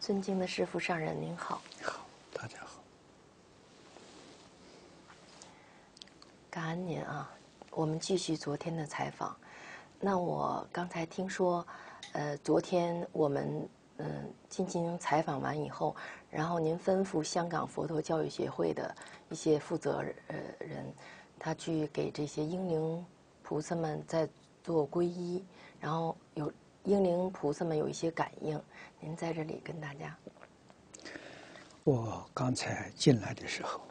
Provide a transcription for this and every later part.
尊敬的师父上人您好。 好，大家好。 感恩您啊，我们继续昨天的采访。那我刚才听说，昨天我们进行采访完以后，然后您吩咐香港佛陀教育协会的一些负责人，他去给这些英灵菩萨们在做皈依，然后有英灵菩萨们有一些感应。您在这里跟大家。 我刚才进来的时候，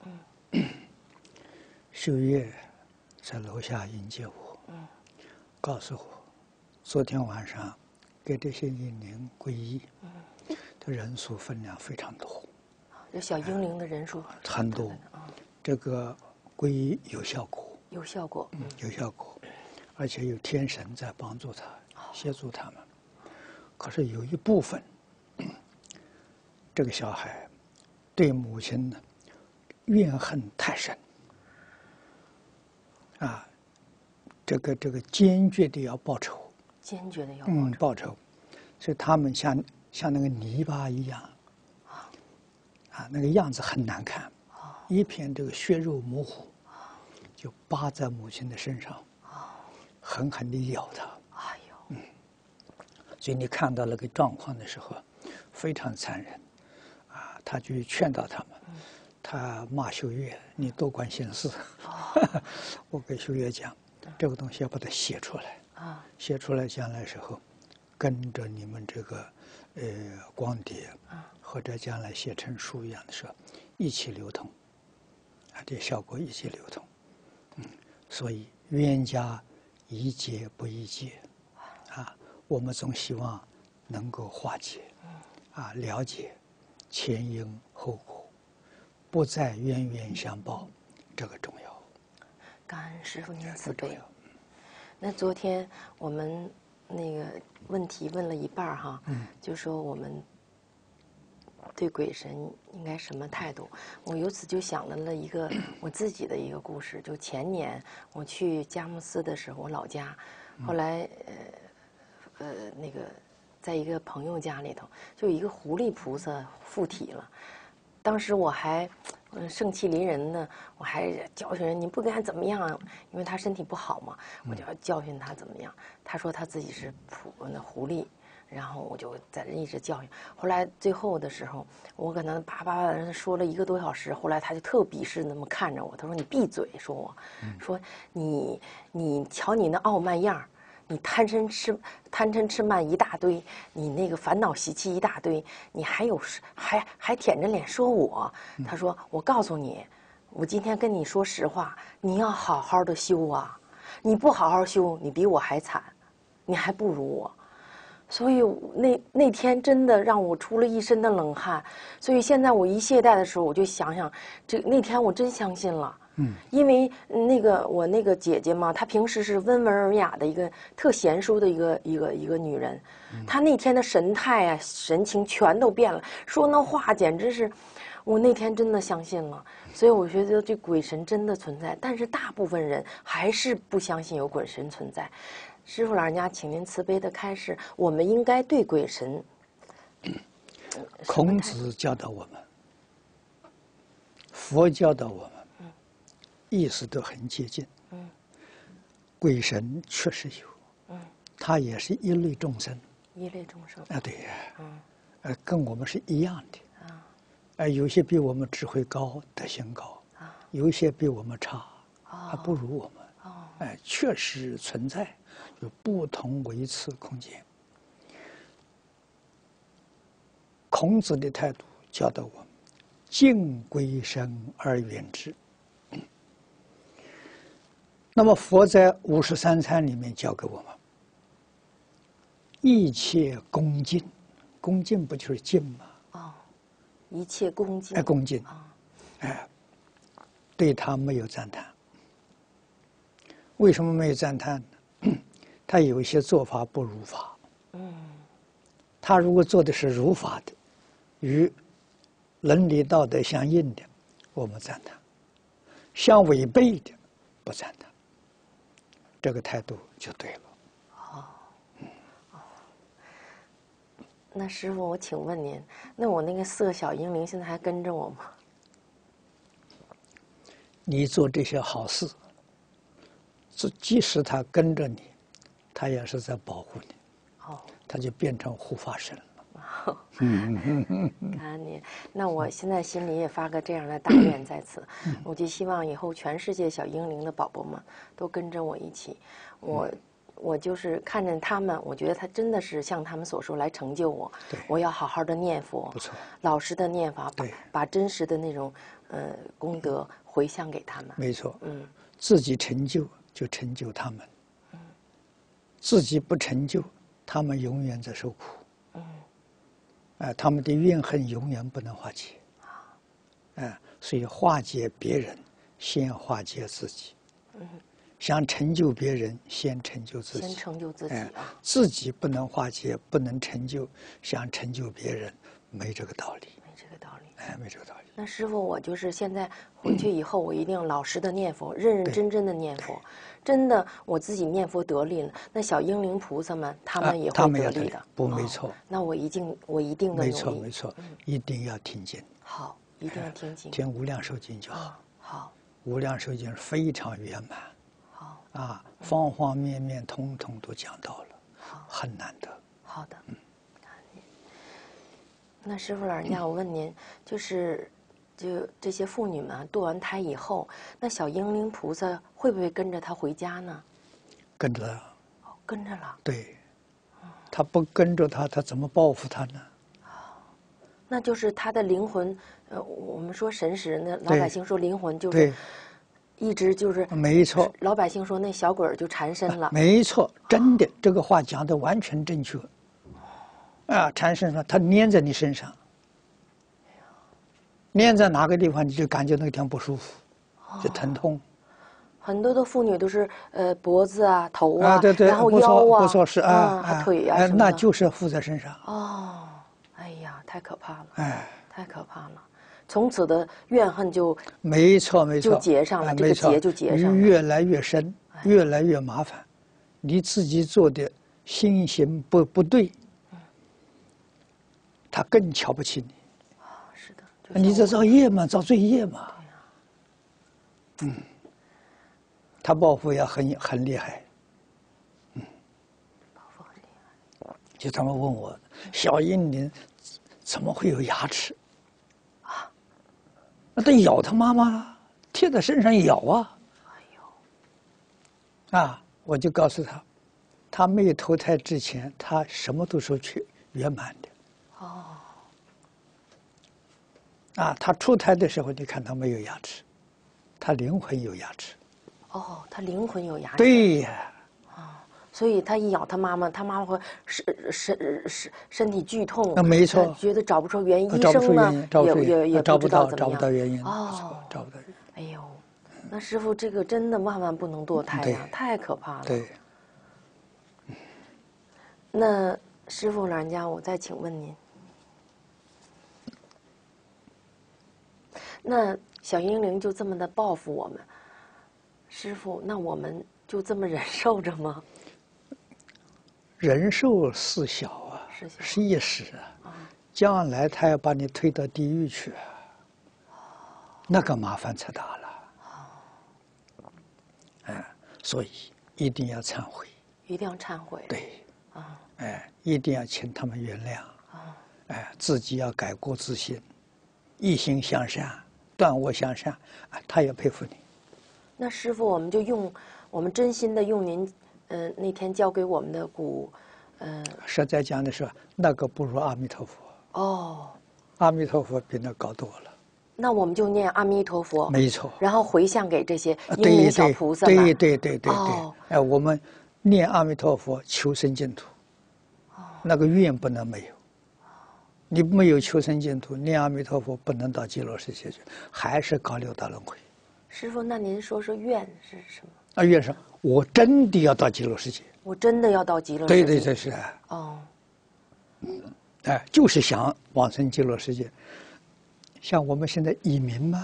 秀月在楼下迎接我，告诉我，昨天晚上给这些英灵皈依，的人数分量非常多， 有小英灵的人数很多，这个皈依有效果， 有效果， 有效果，而且有天神在帮助他，协助他们。可是有一部分，这个小孩对母亲呢怨恨太深，这个坚决的要报仇， 坚决的要报仇，所以他们像那个泥巴一样，那个样子很难看，一片这个血肉模糊，就扒在母亲的身上，狠狠地咬她。 哎呦， 所以你看到那个状况的时候，非常残忍，他就劝导他们，他骂秀月，你多管闲事。我给秀月讲，这个东西要把它写出来，写出来将来时候，跟着你们这个光碟，或者将来写成书一样的时候，一起流通，这效果一起流通。所以冤家宜解不宜结，我们总希望能够化解，了解前因后果，不再冤冤相报，这个重要。 感恩师父您慈悲。那昨天我们那个问题问了一半哈，就说我们对鬼神应该什么态度？我由此就想到了一个我自己的一个故事。就前年我去佳木斯的时候，我老家，后来那个在一个朋友家里头，就有一个狐狸菩萨附体了。当时我还盛气凌人呢，我还教训人，你不该怎么样，因为他身体不好嘛，我就要教训他怎么样。他说他自己是狐狸，然后我就在这一直教训。后来最后的时候，我可能叭说了1个多小时，后来他就特鄙视那么看着我，他说你闭嘴，说我，说你瞧你那傲慢样儿。你贪嗔痴慢一大堆，你那个烦恼习气一大堆，你还舔着脸说我。他说我告诉你，我今天跟你说实话，你要好好的修啊，你不好好修，你比我还惨，你还不如我。所以那天真的让我出了一身的冷汗。所以现在我一懈怠的时候，我就想想，那天我真相信了。因为我那个姐姐嘛，她平时是温文尔雅的一个特贤淑的一个女人，她那天的神态啊、神情全都变了，说那话简直是，我那天真的相信了。所以我觉得这鬼神真的存在，但是大部分人还是不相信有鬼神存在。师父老人家，请您慈悲的开示，我们应该对鬼神。 孔子教导我们，佛教导我们。意思都很接近，鬼神确实有，他也是一类众生， 一类众生对，跟我们是一样的，有些比我们智慧高、德行高，有些比我们差，还不如我们，确实存在，有不同维次空间。孔子的态度教导我们：敬鬼神而远之。那么佛在53参里面教给我们，一切恭敬，恭敬不就是敬吗？ 一切恭敬， 恭敬，对他没有赞叹。为什么没有赞叹呢？他有一些做法不如法，他如果做的是如法的，与伦理道德相应的，我们赞叹；相违背的，不赞叹。这个态度就对了。 那师傅，我请问您，那我那个4个小婴灵现在还跟着我吗？ 你做这些好事，即使他跟着你，他也是在保护你。 哦， 他就变成护法神了。 感恩您。那我现在心里也发个这样的大愿在此，我就希望以后全世界小婴灵的宝宝们都跟着我一起，我就是看见他们，我觉得他真的是像他们所说来成就我。我要好好的念佛， 不错， 老实的念法，把真实的那种功德回向给他们。 没错，自己成就就成就他们，自己不成就，他们永远在受苦。他们的怨恨永远不能化解。所以化解别人，先化解自己。想成就别人，先成就自己。 先成就自己啊！ 自己不能化解，不能成就，想成就别人，没这个道理。 没这个道理。 没这个道理。 那师父，我就是现在回去以后，我一定老实的念佛，认认真真的念佛。真的，我自己念佛得力了，那小婴灵菩萨们，他们也会得力的。 不，没错。 那我一定的努力。 没错，没错，一定要听经。 好，一定要听经。 听无量寿经就好。 好。 无量寿经非常圆满。方方面面通通都讲到了，很难得。 好的，那师父老人家，我问您，就这些妇女们堕完胎以后，那小婴灵菩萨会不会跟着她回家呢？ 跟着了。 跟着了。 对，他不跟着他，他怎么报复他呢？ 那就是他的灵魂，我们说神识，那老百姓说灵魂就是。一直就是没错， 老百姓说那小鬼儿就缠身了。 没错，真的，这个话讲的完全正确。缠身了，它粘在你身上，粘在哪个地方，你就感觉那个地方不舒服，就疼痛。 很多的妇女都是脖子啊、头对， 然后腰啊， 不错是腿啊什么的， 那就是附在身上。 哎呀，太可怕了！太可怕了。从此的怨恨就没错，就结上了，这个结就结上了， 越来越深，越来越麻烦。你自己做的心行不对，他更瞧不起你。 是的， 你在造业嘛，造罪业嘛。他报复也很厉害。 报复很厉害。 就他们问我，小婴灵怎么会有牙齿？那他咬他妈妈，贴在身上咬啊！我就告诉他，他没有投胎之前，他什么都是圆满的。他出胎的时候，你看他没有牙齿，他灵魂有牙齿。 他灵魂有牙齿。 对呀。 所以他一咬他妈妈，他妈妈会身体剧痛。 没错。 觉得找不出原因， 医生呢也找不到原因。找不到原因。 哎呦，那师父这个真的万万不能堕胎呀，太可怕了。 对。 那师父老人家，我再请问您，那小婴灵就这么的报复我们，师父，那我们就这么忍受着吗？ 忍受事小啊，是一时啊，将来他要把你推到地狱去，那个麻烦才大了。所以一定要忏悔。 一定要忏悔。 对。一定要请他们原谅。自己要改过自新，一心向善，断恶向善，他也佩服你。 那师父，我们真心的用您那天教给我们的古， 实在讲的是，那个不如阿弥陀佛。阿弥陀佛比那高多了。 那我们就念阿弥陀佛。 没错。 然后回向给这些婴灵小菩萨们。 对。我们念阿弥陀佛求生净土，那个愿不能没有。你没有求生净土，念阿弥陀佛不能到极乐世界去，还是搞六道轮回。 师父，那您说愿是什么？ 愿是我真的要到极乐世界。 我真的要到极乐世界。 对，是。就是想往生极乐世界。像我们现在移民嘛，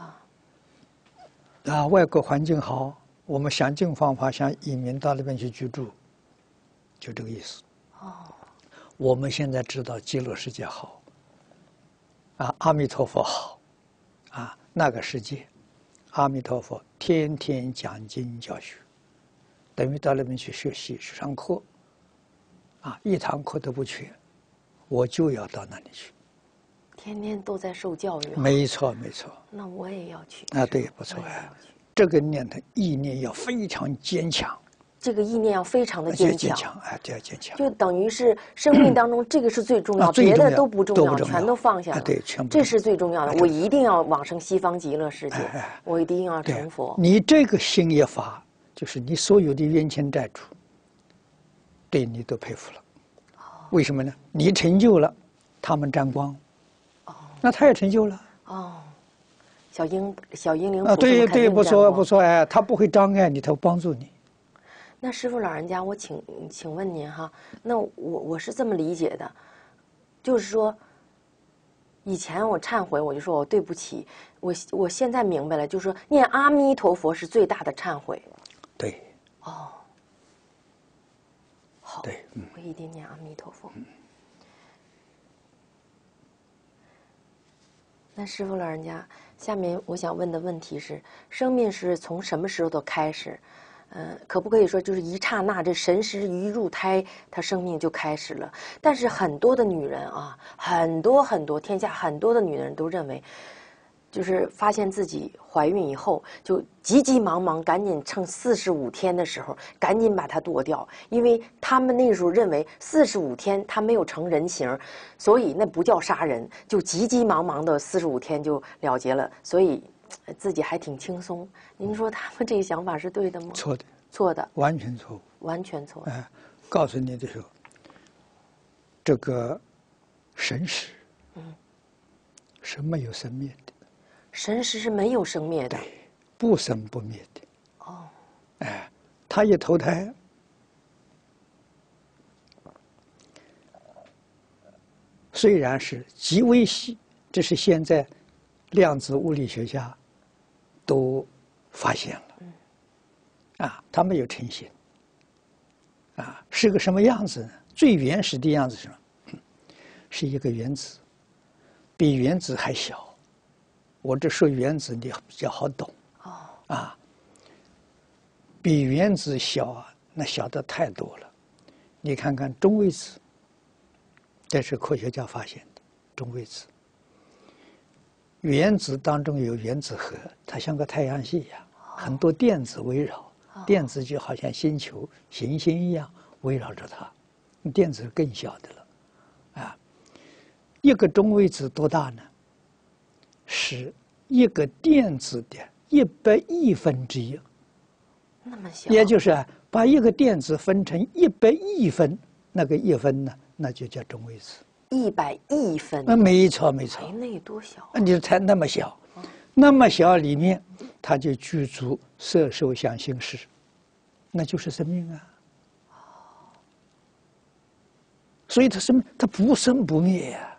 外国环境好，我们想尽方法想移民到那边去居住，就这个意思。 我们现在知道极乐世界好，阿弥陀佛好，那个世界，阿弥陀佛天天讲经教学，等于到那边去学习去上课，一堂课都不缺，我就要到那里去。 天天都在受教育。 没错，没错。 那我也要去。 对，不错这个念头意念要非常坚强。 这个意念要非常的坚强， 这要坚强。 就等于是生命当中这个是最重要，别的都不重要，全都放下了。 对，全部。 这是最重要的。我一定要往生西方极乐世界，我一定要成佛。 你这个心一发，就是你所有的冤亲债主，对你都佩服了。为什么呢？你成就了，他们沾光。那他也成就了。 小英灵对，不错，他不会障碍你，他会帮助你。 那师父老人家，我请问您哈，那我是这么理解的，就是说，以前我忏悔，我就说我对不起，我现在明白了，就是说念阿弥陀佛是最大的忏悔。 对。 好。对，我一定念阿弥陀佛。那师父老人家，下面我想问的问题是：生命是从什么时候的开始？可不可以说就是一刹那，这神识一入胎，她生命就开始了？但是很多的女人很多天下很多的女人都认为，就是发现自己怀孕以后，就急急忙忙赶紧趁45天的时候，赶紧把它剁掉，因为他们那时候认为45天她没有成人形，所以那不叫杀人，就急急忙忙的45天就了结了，所以自己还挺轻松。您说他们这个想法是对的吗？ 错的， 错的， 完全错误， 完全错误。 告诉你的时候，这个神识，是没有生灭的。 神识是没有生灭的， 对，不生不灭的。他一投胎，虽然是极微细，这是现在量子物理学家都发现了，它没有成型，是个什么样子呢？最原始的样子是什么？是一个原子，比原子还小。我这说原子你比较好懂，比原子小那小的太多了。你看看中微子，这是科学家发现的中微子。原子当中有原子核，它像个太阳系一样，很多电子围绕，电子就好像星球、行星一样围绕着它。电子是更小的了，一个中微子多大呢？是一个电子的100亿分之一， 那么小。 也就是把一个电子分成100亿分，那个1分呢，那就叫中微子。 100亿分。 没错。 那有多小？ 你才那么小，那么小里面，它就具足色受想行识，那就是生命啊。所以它生命，它不生不灭呀。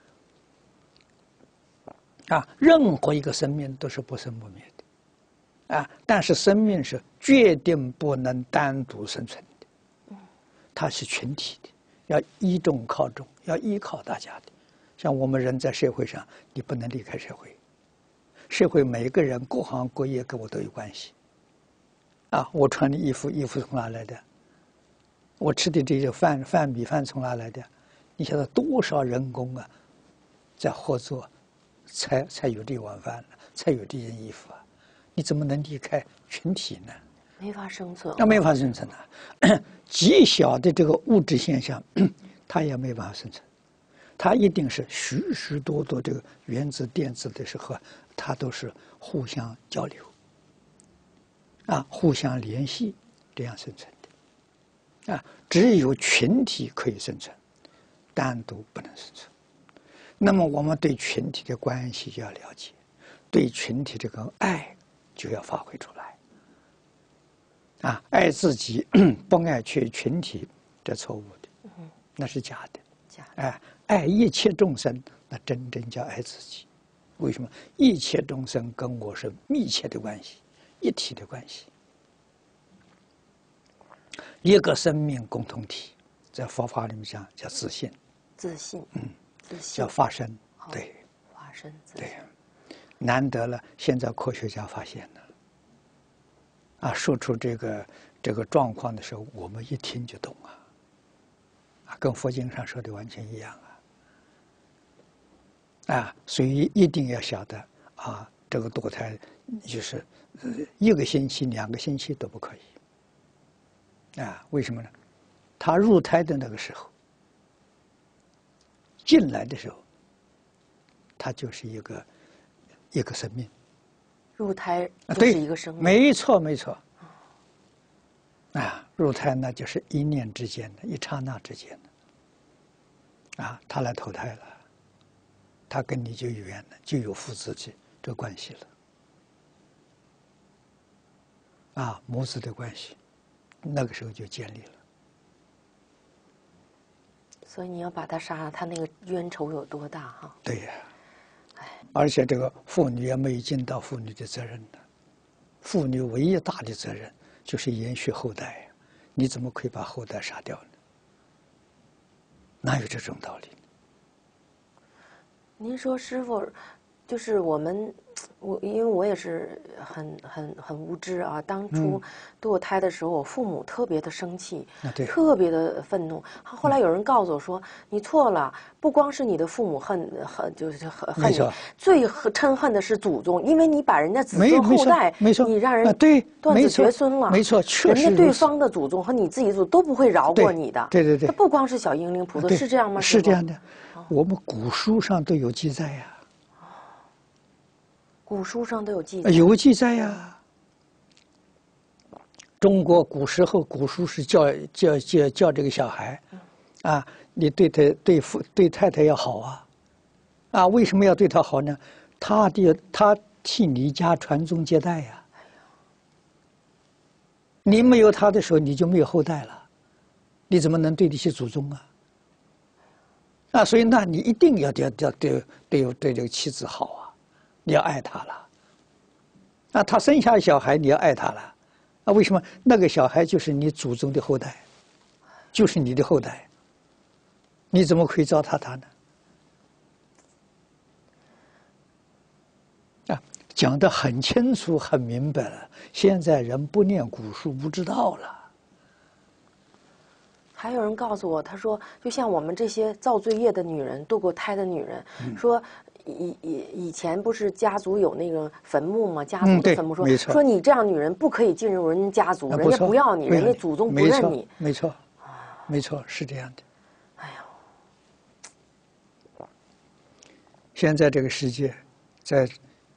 任何一个生命都是不生不灭的，但是生命是决定不能单独生存的，它是群体的，要依众靠众，要依靠大家的。像我们人在社会上，你不能离开社会，社会每个人各行各业跟我都有关系。我穿的衣服从哪来的？我吃的这些米饭从哪来的？你晓得多少人工在合作？才有这碗饭，才有这件衣服你怎么能离开群体呢？ 没法生存。 没法生存极小的这个物质现象，它也没办法生存。它一定是许许多多这个原子、电子的时候，它都是互相交流，互相联系，这样生存的。只有群体可以生存，单独不能生存。那么我们对群体的关系就要了解，对群体这个爱就要发挥出来。爱自己不爱群体，这错误的，那是假的。爱一切众生，那真正叫爱自己。为什么？一切众生跟我是密切的关系，一体的关系，一个生命共同体， 在佛法里面讲叫自信， 自信，自信叫发生，对， 发生自信。 难得了，现在科学家发现了，说出这个状况的时候，我们一听就懂跟佛经上说的完全一样所以一定要晓得这个堕胎就是1个星期、2个星期都不可以为什么呢？他入胎的那个时候，进来的时候，他就是一个生命。 入胎就是一个生命， 没错没错。入胎那就是一念之间的，一刹那之间的。他来投胎了，他跟你就有缘了，就有父子这关系了。母子的关系，那个时候就建立了。 所以你要把他杀了，他那个冤仇有多大哈？ 对呀。而且这个妇女也没有尽到妇女的责任的，妇女唯一大的责任就是延续后代，你怎么可以把后代杀掉呢？哪有这种道理？ 您说师父，就是因为我也是很无知当初堕胎的时候，我父母特别的生气，特别的愤怒。后来有人告诉我说，你错了，不光是你的父母恨你，最嗔恨的是祖宗，因为你把人家子孙后代，你让人断子绝孙了， 没错，确实人家对方的祖宗和你自己的祖宗都不会饶过你的。 对， 他不光是小英灵菩萨，是这样吗？ 是这样的，我们古书上都有记载呀。 古书上都有记载， 有记载呀。中国古时候古书是教这个小孩，你对太太要好为什么要对他好呢？他替你家传宗接代呀。你没有他的时候，你就没有后代了，你怎么能对得起祖宗所以那你一定要对这个妻子好你要爱他了，他生下小孩你要爱他了，为什么？那个小孩就是你祖宗的后代，就是你的后代，你怎么可以糟蹋他呢？讲得很清楚很明白了，现在人不念古书不知道了。 还有人告诉我，他说，就像我们这些造罪业的女人，堕过胎的女人，说以前不是家族有那个坟墓吗？家族的坟墓说你这样女人不可以进入人家家族，人家不要你，人家祖宗不认你。 没错，没错，是这样的。 哎呦， 现在这个世界，在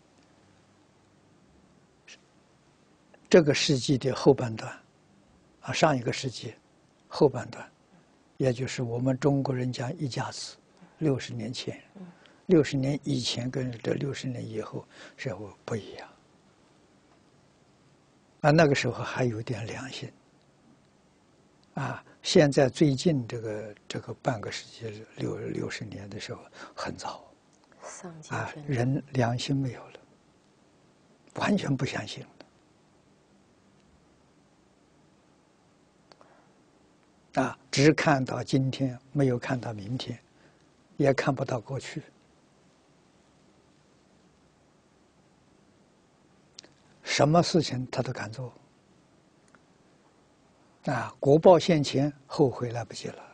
这个世纪的后半段，上一个世纪后半段，也就是我们中国人讲一家子，60年前，60年以前跟这60年以后社会不一样。那个时候还有点良心。现在最近这个半个世纪60年的时候很早，人良心没有了，完全不相信了。只看到今天，没有看到明天，也看不到过去。什么事情他都敢做。国报现前，后悔来不及了。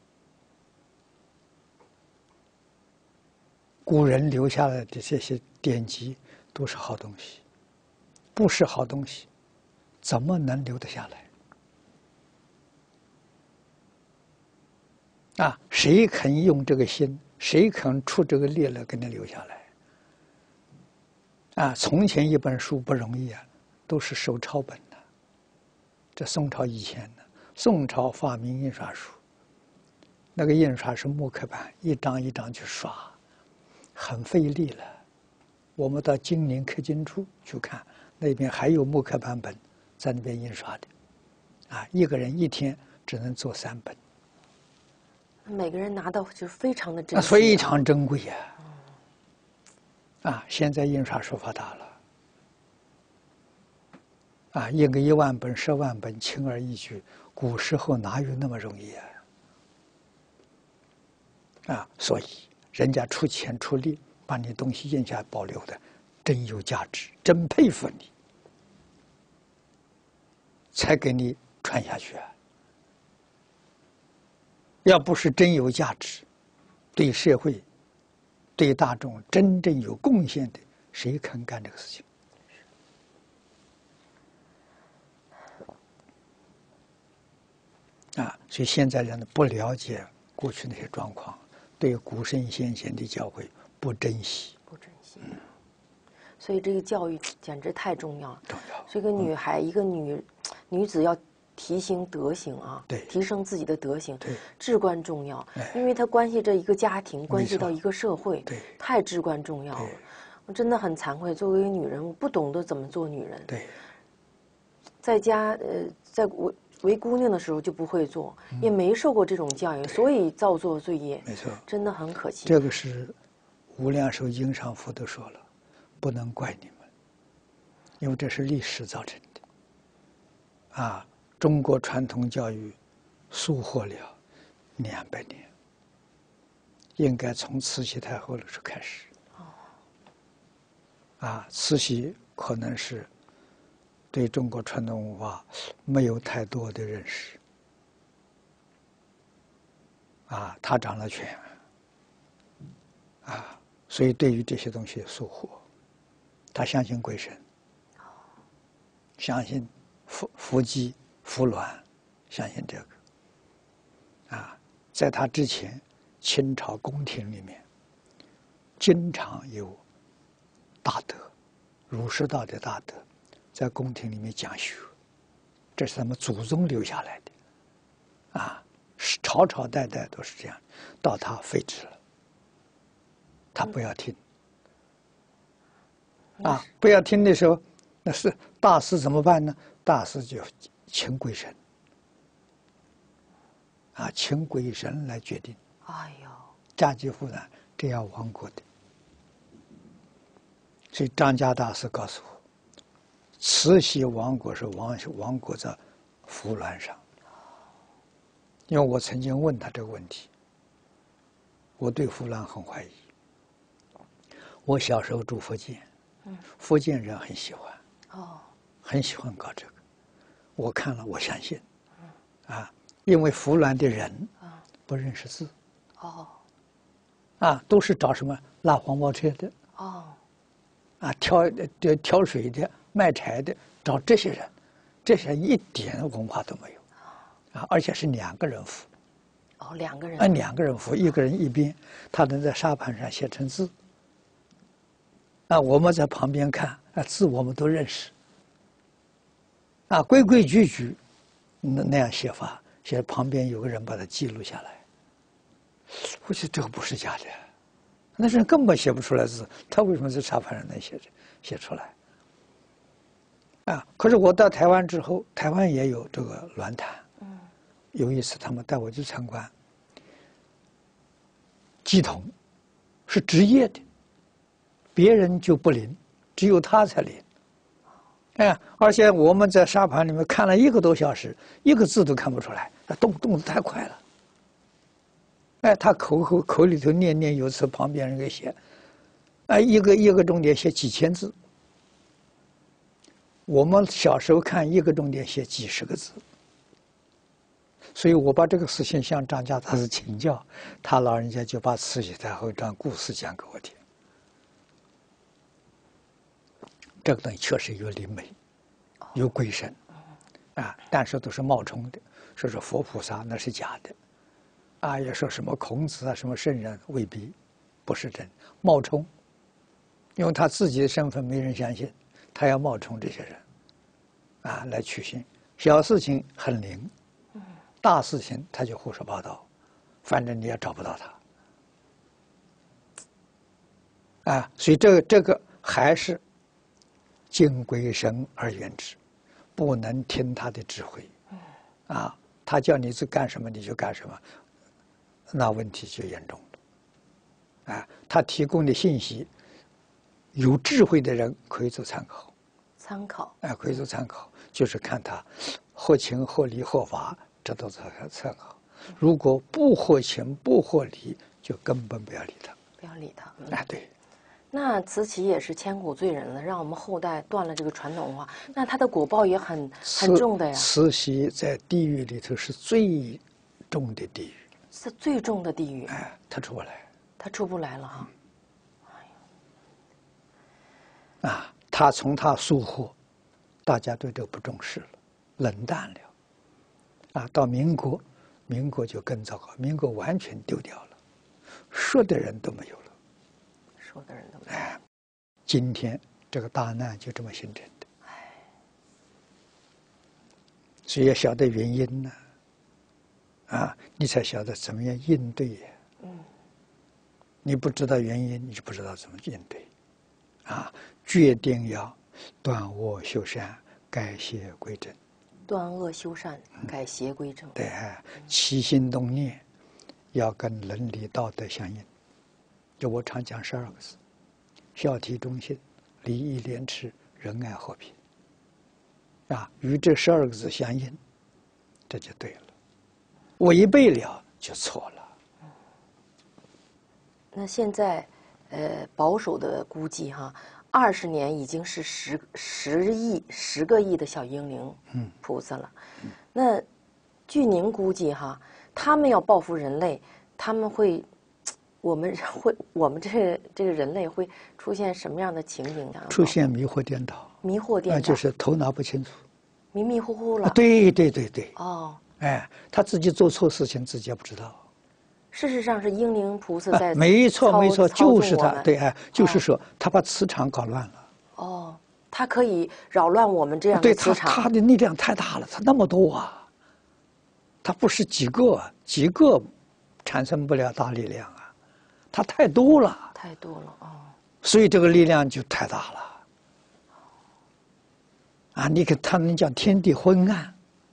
古人留下来的这些典籍都是好东西，不是好东西，怎么能留得下来？谁肯用这个心，谁肯出这个力来给你留下来？从前一本书不容易都是手抄本的。这宋朝以前呢，宋朝发明印刷术，那个印刷是木刻板，一张一张去刷，很费力了。我们到金陵刻经处去看，那边还有木刻版本在那边印刷的，一个人一天只能做3本。 每个人拿到就非常的珍惜， 非常珍贵现在印刷术发达了，印个1万本、10万本，轻而易举。古时候哪有那么容易所以人家出钱出力把你东西印下来保留的，真有价值，真佩服你，才给你传下去。要不是真有价值，对社会、对大众真正有贡献的，谁肯干这个事情？所以现在人不了解过去那些状况，对古圣先贤的教诲不珍惜， 所以这个教育简直太重要了。 重要。 这个女孩，一个女子要提升德行啊， 对， 提升自己的德行， 对， 至关重要。因为它关系着一个家庭，关系到一个社会， 对， 太至关重要了。我真的很惭愧，作为一个女人，我不懂得怎么做女人。 对， 在家在为姑娘的时候就不会做，也没受过这种教育，所以造作罪业。 没错， 真的很可惜。 这个是《无量寿经上佛都说了，不能怪你们，因为这是历史造成的。中国传统教育疏忽了200年，应该从慈禧太后的时候开始。慈禧可能是对中国传统文化没有太多的认识。他掌了权。所以对于这些东西疏忽，他相信鬼神，相信伏击、伏鸾，相信这个。在他之前，清朝宫廷里面经常有大德，儒释道的大德，在宫廷里面讲学，这是他们祖宗留下来的。朝朝代代都是这样，到他废止了。他不要听，不要听的时候，那是大事怎么办呢？大事就请鬼神，请鬼神来决定。 哎呦， 家祭父呢，这样亡国的。所以张家大师告诉我，慈禧亡国是亡国在扶鸾上。因为我曾经问他这个问题，我对扶鸾很怀疑。我小时候住福建，福建人很喜欢，很喜欢搞这个。我看了，我相信，因为扶鸾的人不认识字，都是找什么拉黄包车的，挑水的、卖柴的，找这些人，这些人一点文化都没有，而且是2个人扶。 2个人。 2个人扶，1个人一边，他能在沙盘上写成字。我们在旁边看，字我们都认识。规规矩矩，那样写法，写旁边有个人把它记录下来。我觉得这个不是假的，那人根本写不出来字，他为什么在沙盘上能写出来？可是我到台湾之后，台湾也有这个鸾坛。有一次他们带我去参观，乩童是职业的。别人就不灵，只有他才灵。而且我们在沙盘里面看了1个多小时，1个字都看不出来，动得太快了。他口里头念念有词，旁边人给写，一个重点写几千字。我们小时候看1个重点写几10个字。所以我把这个事情向张家大师请教，他老人家就把慈禧太后这样故事讲给我听。这个东西确实有灵媒，有鬼神，但是都是冒充的，说是佛菩萨那是假的，也说什么孔子什么圣人未必，不是真，冒充，因为他自己的身份没人相信，他要冒充这些人，来取信。小事情很灵，大事情他就胡说八道，反正你也找不到他，所以这个还是。敬鬼神而远之，不能听他的指挥，他叫你去干什么你就干什么，那问题就严重了。他提供的信息，有智慧的人可以做参考，可以做参考，就是看他合情合理合法，这都是参考。如果不合情不合理， 就根本不要理他。 不要理他。 哎，对。 那慈禧也是千古罪人了，让我们后代断了这个传统文化，那他的果报也很重的呀。 慈禧在地狱里头是最重的地狱， 是最重的地狱。 哎，他出不来， 他出不来了哈。 啊，他从他疏忽，大家对这个不重视了，冷淡了。啊，到民国，民国就更糟糕，民国完全丢掉了，说的人都没有了。 说的人都没有。 今天这个大难就这么形成的。所以要晓得原因呢，啊，你才晓得怎么样应对呀。你不知道原因，你就不知道怎么应对。啊，决定要断恶修善，改邪归正。 断恶修善，改邪归正。 对，起心动念要跟伦理道德相应。就我常讲12个字：孝悌忠信、礼义廉耻、仁爱和平。啊，与这12个字相应，这就对了。违背了就错了。 那现在，保守的估计哈，20年已经是10个亿的小婴灵菩萨了。那据您估计哈，他们要报复人类，他们会，我们这个人类会出现什么样的情景呢？ 出现迷惑颠倒。 迷惑颠倒， 就是头脑不清楚， 迷迷糊糊了。 对对对对。 哦。 哎，他自己做错事情，自己也不知道。 事实上是英灵菩萨在没错没错，就是他。对， 哎， 就是说他把磁场搞乱了。 哦，他可以扰乱我们这样的磁场。 对他的力量太大了，他那么多啊，他不是几个产生不了大力量啊，他太多了。 太多了哦。 所以这个力量就太大了。啊，你看他能叫天地昏暗，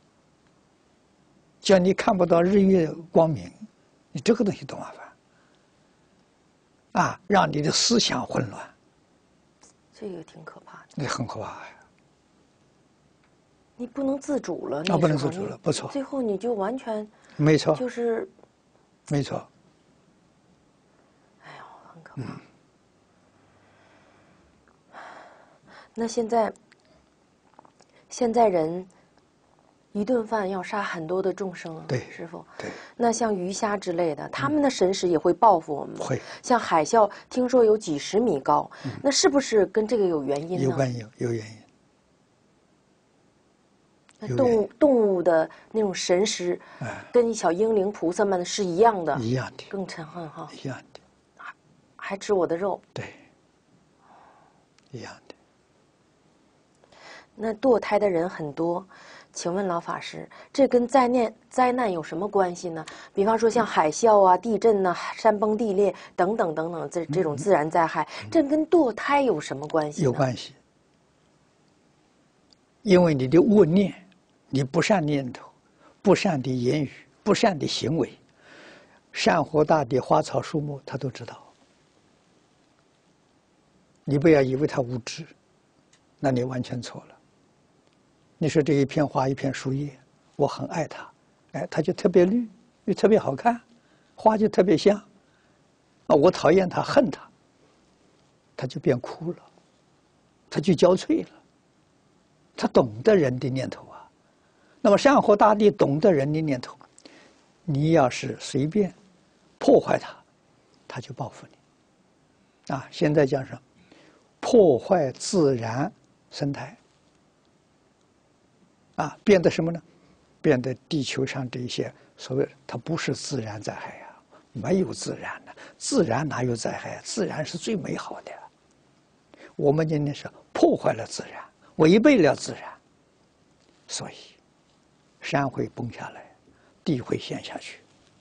叫你看不到日月光明，你这个东西多麻烦啊！让你的思想混乱， 这个挺可怕的。 那很可怕呀！ 你不能自主了， 不能自主了，不错。 最后你就完全没错， 就是没错。 哎呦，很可怕。那现在人一顿饭要杀很多的众生啊， 对， 师父。 对。 那像鱼虾之类的，他们的神识也会报复我们吗？ 会。 像海啸，听说有几10米高，那是不是跟这个有原因呢？ 有关系，有原因。 那动物的那种神识，跟小婴灵菩萨们是一样的， 一样的， 更嗔恨哈， 一样的， 还吃我的肉， 对，一样的。 那堕胎的人很多，请问老法师，这跟灾难有什么关系呢？比方说像海啸啊、地震呐、山崩地裂等等等等，这种自然灾害，这跟堕胎有什么关系呢？ 有关系，因为你的恶念，你不善念头、不善的言语、不善的行为，山河大地、花草树木，他都知道。你不要以为他无知，那你完全错了。你说这一片花一片树叶，我很爱它，哎，它就特别绿，又特别好看，花就特别香。啊，我讨厌它，恨它，它就变枯了，它就焦脆了。它懂得人的念头啊。那么山河大地懂得人的念头，你要是随便破坏它，它就报复你。啊，现在讲什么？破坏自然生态。啊，变得什么呢？变得地球上这些所谓它不是自然灾害呀，没有自然的，自然哪有灾害？自然是最美好的。我们今天是破坏了自然，违背了自然，所以山会崩下来，地会陷下去，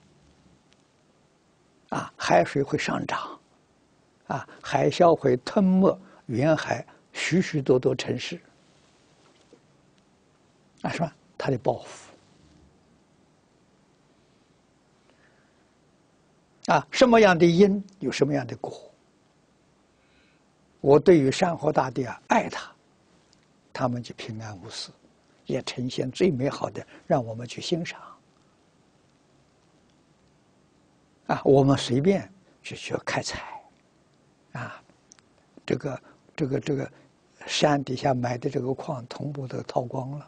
啊，海水会上涨，啊，海啸会吞没沿海许许多多城市。啊，是吧？他的报复啊，什么样的因有什么样的果。我对于山河大地啊，爱它，他们就平安无事，也呈现最美好的，让我们去欣赏。 啊，我们随便就去开采，啊，这个山底下埋的这个矿同步都掏光了，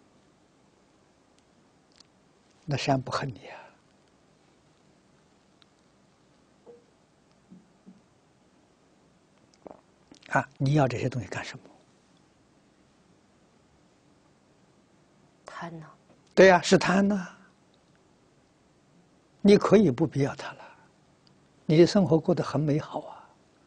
那山不恨你啊！啊，你要这些东西干什么？ 贪呢？ 对呀，是贪呐。你可以不必要它了，你的生活过得很美好啊。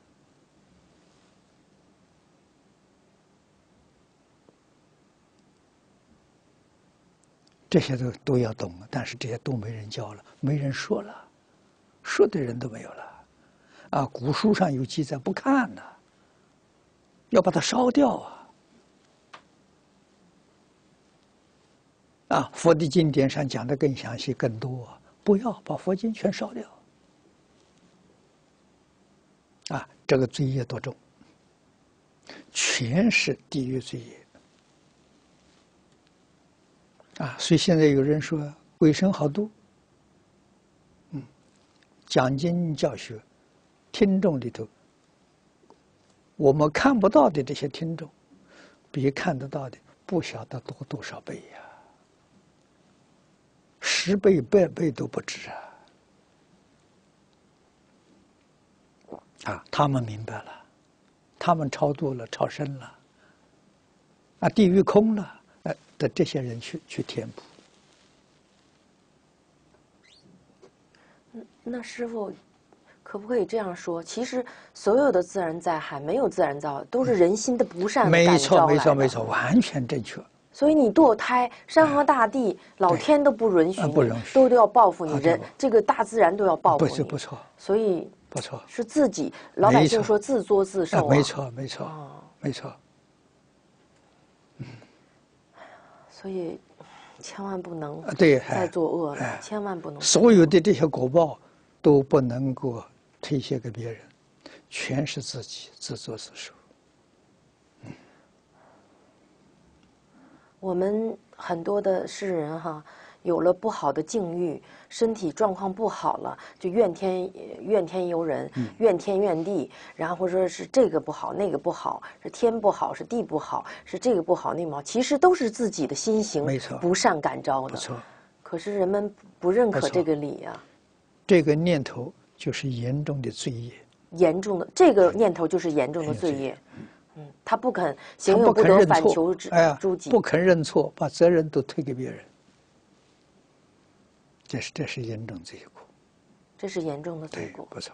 这些都要懂，但是这些都没人教了，没人说了，说的人都没有了。啊，古书上有记载，不看呢，要把它烧掉啊。啊，佛的经典上讲的更详细、更多，不要把佛经全烧掉。啊，这个罪业多重，全是地狱罪业。啊，所以现在有人说鬼神好度，讲经教学，听众里头，我们看不到的这些听众，比看得到的不晓得多多少倍呀，10倍、100倍都不止啊！啊，他们明白了，他们超度了、超生了，啊，地狱空了，的这些人去填补。 那师父，可不可以这样说？其实所有的自然灾害，没有自然灾害，都是人心的不善没错，没错， 感召来的。 没错，完全正确。 所以你堕胎，山河大地，老天都不允许你， 不允许都要报复你， 啊人这个大自然都要报复你。 不错， 所以不错， 是自己老百姓说自作自受啊。 没错，没错，没错。 所以千万不能对再作恶了，千万不能。 所有的这些果报都不能够推卸给别人，全是自己自作自受。 我们很多的世人哈，有了不好的境遇，身体状况不好了，就怨天尤人，怨天怨地，然后或者说是这个不好，那个不好，是天不好，是地不好，是这个不好，那个不好，其实都是自己的心行不善感召的。 没错。 可是人们不认可这个理啊。 这个念头就是严重的罪业。 严重的这个念头就是严重的罪业。他不肯行有不得，反求诸己， 不肯认错，把责任都推给别人。这是严重罪过。 这是严重的罪过。 不错。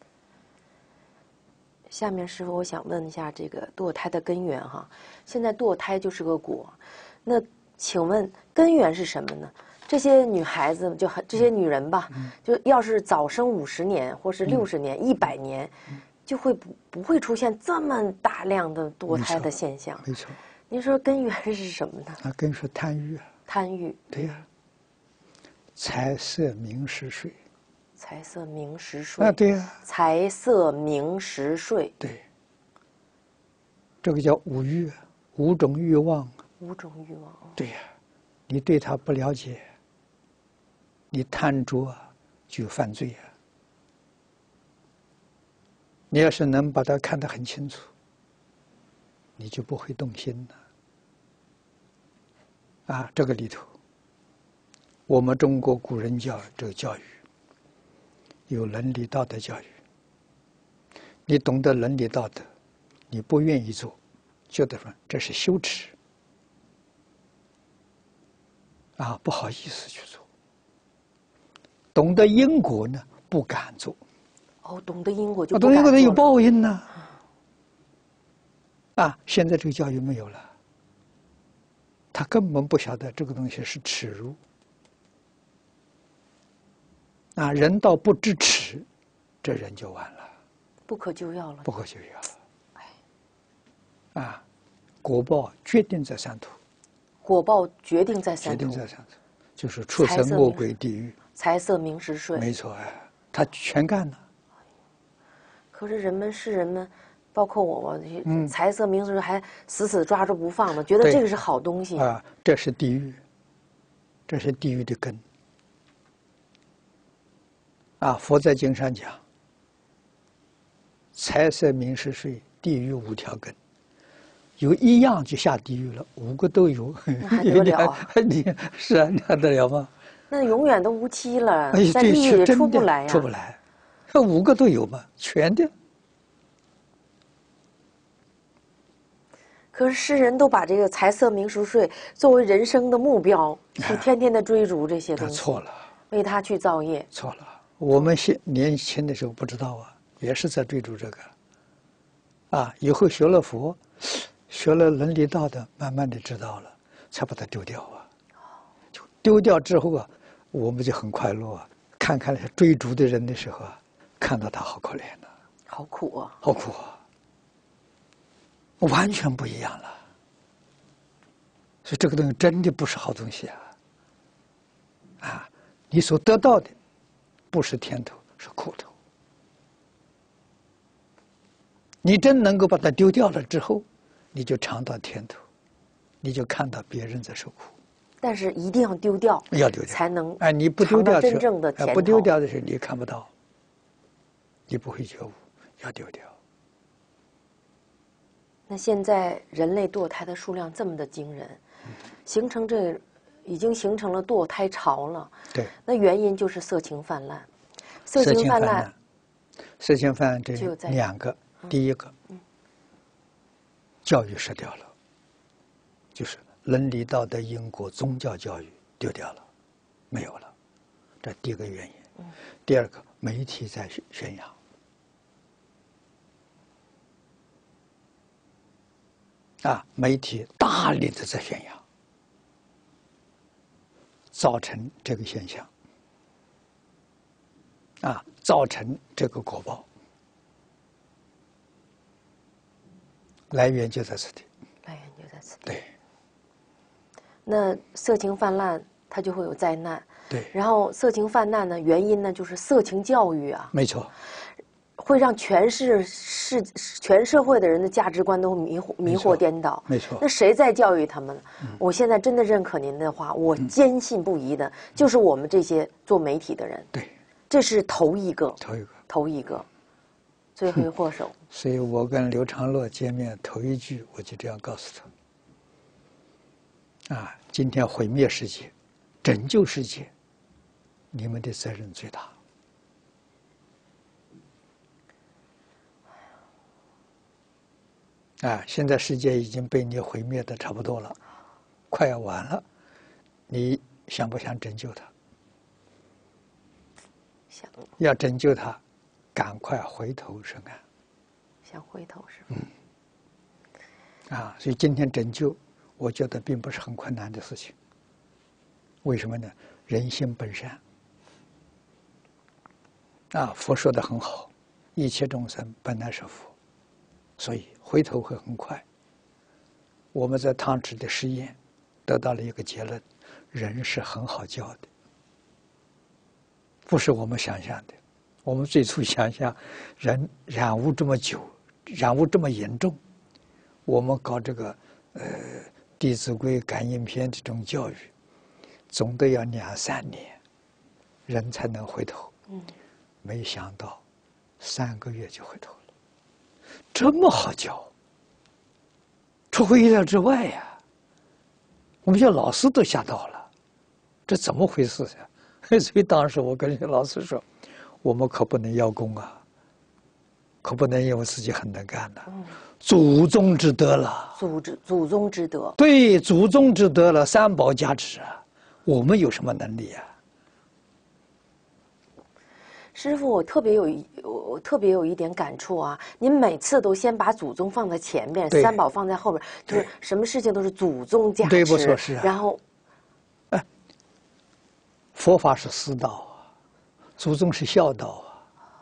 下面师父，我想问一下这个堕胎的根源哈。现在堕胎就是个果，那请问根源是什么呢？这些女孩子这些女人吧，就要是早生50年，或是60年、100年。就会不会出现这么大量的堕胎的现象？ 没错。 您说根源是什么呢？ 根源是贪欲啊。 贪欲。 对呀。财色名食睡。 财色名食睡。 啊，对呀。 财色名食睡。 对。这个叫五欲，5种欲望。 5种欲望。 对呀，你对他不了解，你贪着就犯罪啊。你要是能把它看得很清楚，你就不会动心了。啊，这个里头，我们中国古人这个教育，有伦理道德教育。你懂得伦理道德，你不愿意做，觉得说这是羞耻，啊，不好意思去做。懂得因果呢，不敢做。 哦，懂得因果就懂得因果有报应呢。啊，现在这个教育没有了，他根本不晓得这个东西是耻辱。啊，人到不知耻，这人就完了， 不可救药了。 不可救药了。啊，果报决定在三途。 果报决定在三途。 决定在三途，就是畜生、恶鬼、地狱。 财色名食睡。 没错，他全干了。 可是世人们，包括我，财色名食还死死抓住不放呢，觉得这个是好东西啊，这是地狱，这是地狱的根。 佛在经上讲，财色名食睡，地狱5条根，有一样就下地狱了，5个都有， 那还得了？ 你是啊，你还得了吗？ 那永远都无期了， 哎， 在地狱出不来呀， 出不来，那5个都有嘛，全的。 可是世人都把这个财色名食睡作为人生的目标，去天天的追逐这些东西， 错了， 为他去造业。 错了，我们年轻的时候不知道啊，也是在追逐这个，以后学了佛，学了伦理道德，慢慢的知道了，才把它丢掉啊。就丢掉之后啊，我们就很快乐啊。看看那些追逐的人的时候啊，看到他好可怜呐， 好苦啊， 好苦啊。完全不一样了，所以这个东西真的不是好东西啊！你所得到的不是甜头，是苦头。你真能够把它丢掉了之后，你就尝到甜头，你就看到别人在受苦。 但是一定要丢掉， 要丢掉才能你不丢掉真正的甜头。 不丢掉的时候，你看不到，你不会觉悟，要丢掉。 那现在人类堕胎的数量这么的惊人，已经形成了堕胎潮了。 对。 那原因就是色情泛滥， 色情泛滥这2个，第一个，教育失掉了，就是伦理道德因果宗教教育丢掉了，没有了，这第一个原因。第二个，媒体在宣扬。媒体大力的在宣扬，造成这个现象，造成这个果报，来源就在此地。 来源就在此地。 对。 那色情泛滥，它就会有灾难。 对。 然后色情泛滥呢，原因呢就是色情教育啊。 没错。 会让全社会的人的价值观都迷惑颠倒。 没错。 那谁在教育他们呢？我现在真的认可您的话，我坚信不疑的，就是我们这些做媒体的人。 对。这是头一个。罪魁祸首。 所以我跟刘长乐见面头一句，我就这样告诉他：今天毁灭世界、拯救世界，你们的责任最大。现在世界已经被你毁灭的差不多了，快要完了，你想不想拯救它？ 想。 要拯救它，赶快回头是岸。 想回头是吧？ 所以今天拯救，我觉得并不是很困难的事情。为什么呢？人性本善。佛说的很好，一切众生本来是佛。所以回头会很快。我们在汤池的实验得到了一个结论：人是很好教的，不是我们想象的。我们最初想象人染污这么久，染污这么严重，我们搞这个《弟子规》感应篇这种教育，总得要2、3年，人才能回头。没想到3个月就回头了。这么好教，出乎意料之外呀！我们些老师都吓到了，这怎么回事呀？所以当时我跟老师说，我们可不能邀功啊，可不能因为自己很能干的，祖宗之德了。 祖宗之德。 对，祖宗之德了，3宝加持啊，我们有什么能力啊？ 师父，我特别有一点感触啊！您每次都先把祖宗放在前边，3宝放在后边，就是什么事情都是祖宗加持。 对，不错，是啊。 然后， 佛法是师道啊，祖宗是孝道啊。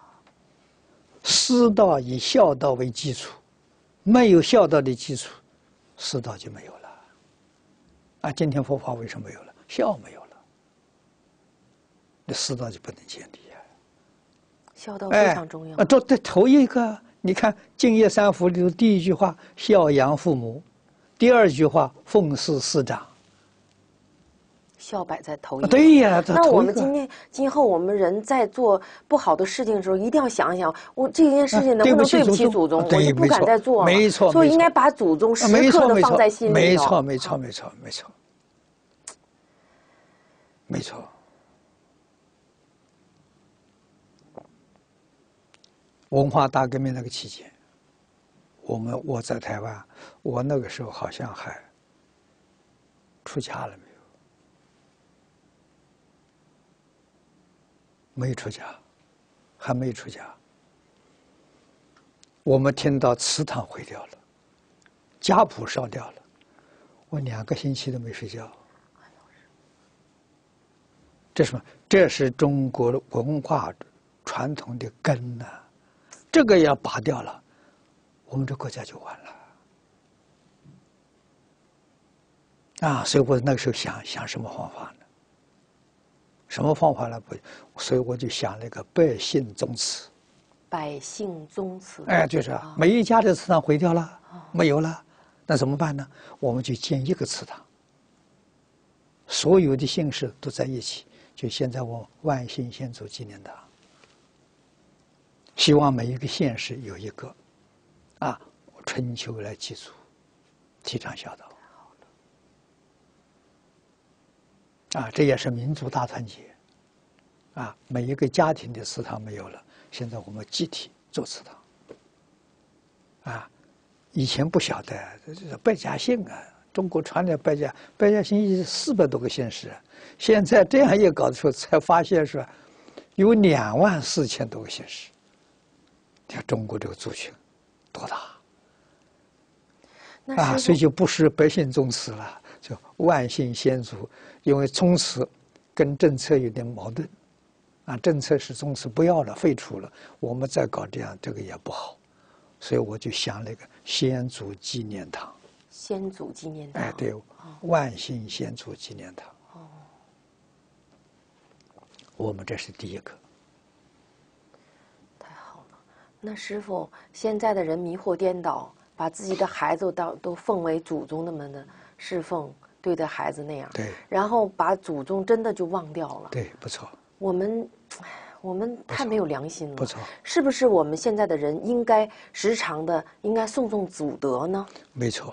师道以孝道为基础，没有孝道的基础，师道就没有了。今天佛法为什么没有了？孝没有了，那师道就不能建立。 孝道非常重要。 这头一个，你看《敬业三福》里头第1句话孝养父母，第2句话奉事师长。 孝摆在头一个。 对呀， 那我们今后我们人在做不好的事情的时候，一定要想一想，我这件事情能不能对不起祖宗，我就不敢再做了。 没错， 所以应该把祖宗时刻的放在心里头。 没错，没错，没错，没错，没错。文化大革命那个期间，我在台湾，我那个时候好像还出家了没有？没出家，还没出家。我们听到祠堂毁掉了，家谱烧掉了，我2个星期都没睡觉。这是什么？这是中国文化传统的根呐、这个要拔掉了，我们这国家就完了。啊，所以我那个时候想什么方法呢？什么方法呢？不，所以我就想了一个百姓宗祠。 百姓宗祠。 哎，就是啊，每一家的祠堂毁掉了，没有了，那怎么办呢？我们就建一个祠堂，所有的姓氏都在一起。就现在我万姓先祖纪念堂，希望每一个县市有一个，啊，春秋来祭祖，提倡孝道。啊，这也是民族大团结。啊，每一个家庭的祠堂没有了，现在我们集体做祠堂。啊，以前不晓得百家姓啊，中国传来百家姓400多个县市，现在这样一搞的时候，才发现是有24000多个县市。你看中国这个族群多大？啊，所以就不是百姓宗祠了，就万姓先祖。因为宗祠跟政策有点矛盾，啊，政策是宗祠不要了，废除了，我们再搞这样，这个也不好，所以我就想了一个先祖纪念堂。 先祖纪念堂。 哎，对，万姓先祖纪念堂。 哦， 我们这是第一个。 太好了，那师父，现在的人迷惑颠倒，把自己的孩子都奉为祖宗那么的侍奉。对待孩子那样， 对， 然后把祖宗真的就忘掉了。 对，不错。 我们太没有良心了。 不错。 是不是我们现在的人应该时常的应该诵祖德呢？ 没错。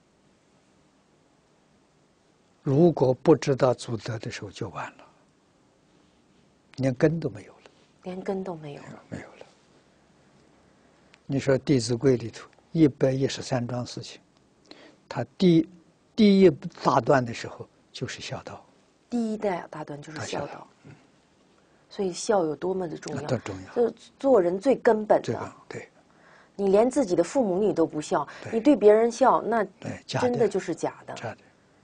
如果不知道祖德的时候就完了，连根都没有了。 连根都没有了。 没有了。你说《弟子规》里头113桩事情，他第一大段的时候就是孝道。 第一大段就是孝道。所以孝有多么的重要？ 多重要！ 就做人最根本的。 这个对。 你连自己的父母你都不孝，你对别人孝，那真的就是假的。 假的。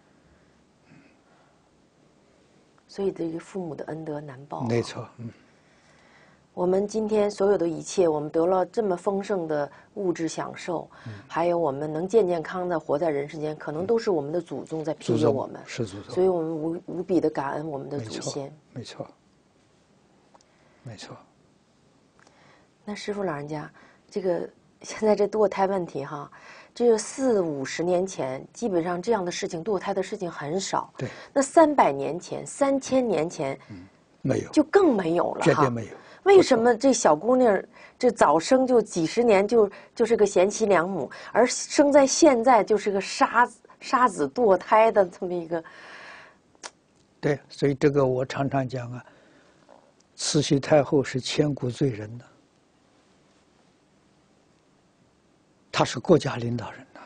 所以这个父母的恩德难报。 没错。 我们今天所有的一切，我们得了这么丰盛的物质享受，还有我们能健健康的活在人世间，可能都是我们的祖宗在庇佑我们。 是祖宗。 所以我们无比的感恩我们的祖先。 没错。没错。 那师父老人家，这个现在这堕胎问题哈，这个40、50年前，基本上这样的事情，堕胎的事情很少。 对。 那300年前、3000年前， 没有， 就更没有了。 绝对没有。 为什么这小姑娘这早生就几十年就是个贤妻良母，而生在现在就是个杀子堕胎的这么一个？ 对，所以这个我常常讲啊，慈禧太后是千古罪人呢，她是国家领导人呐，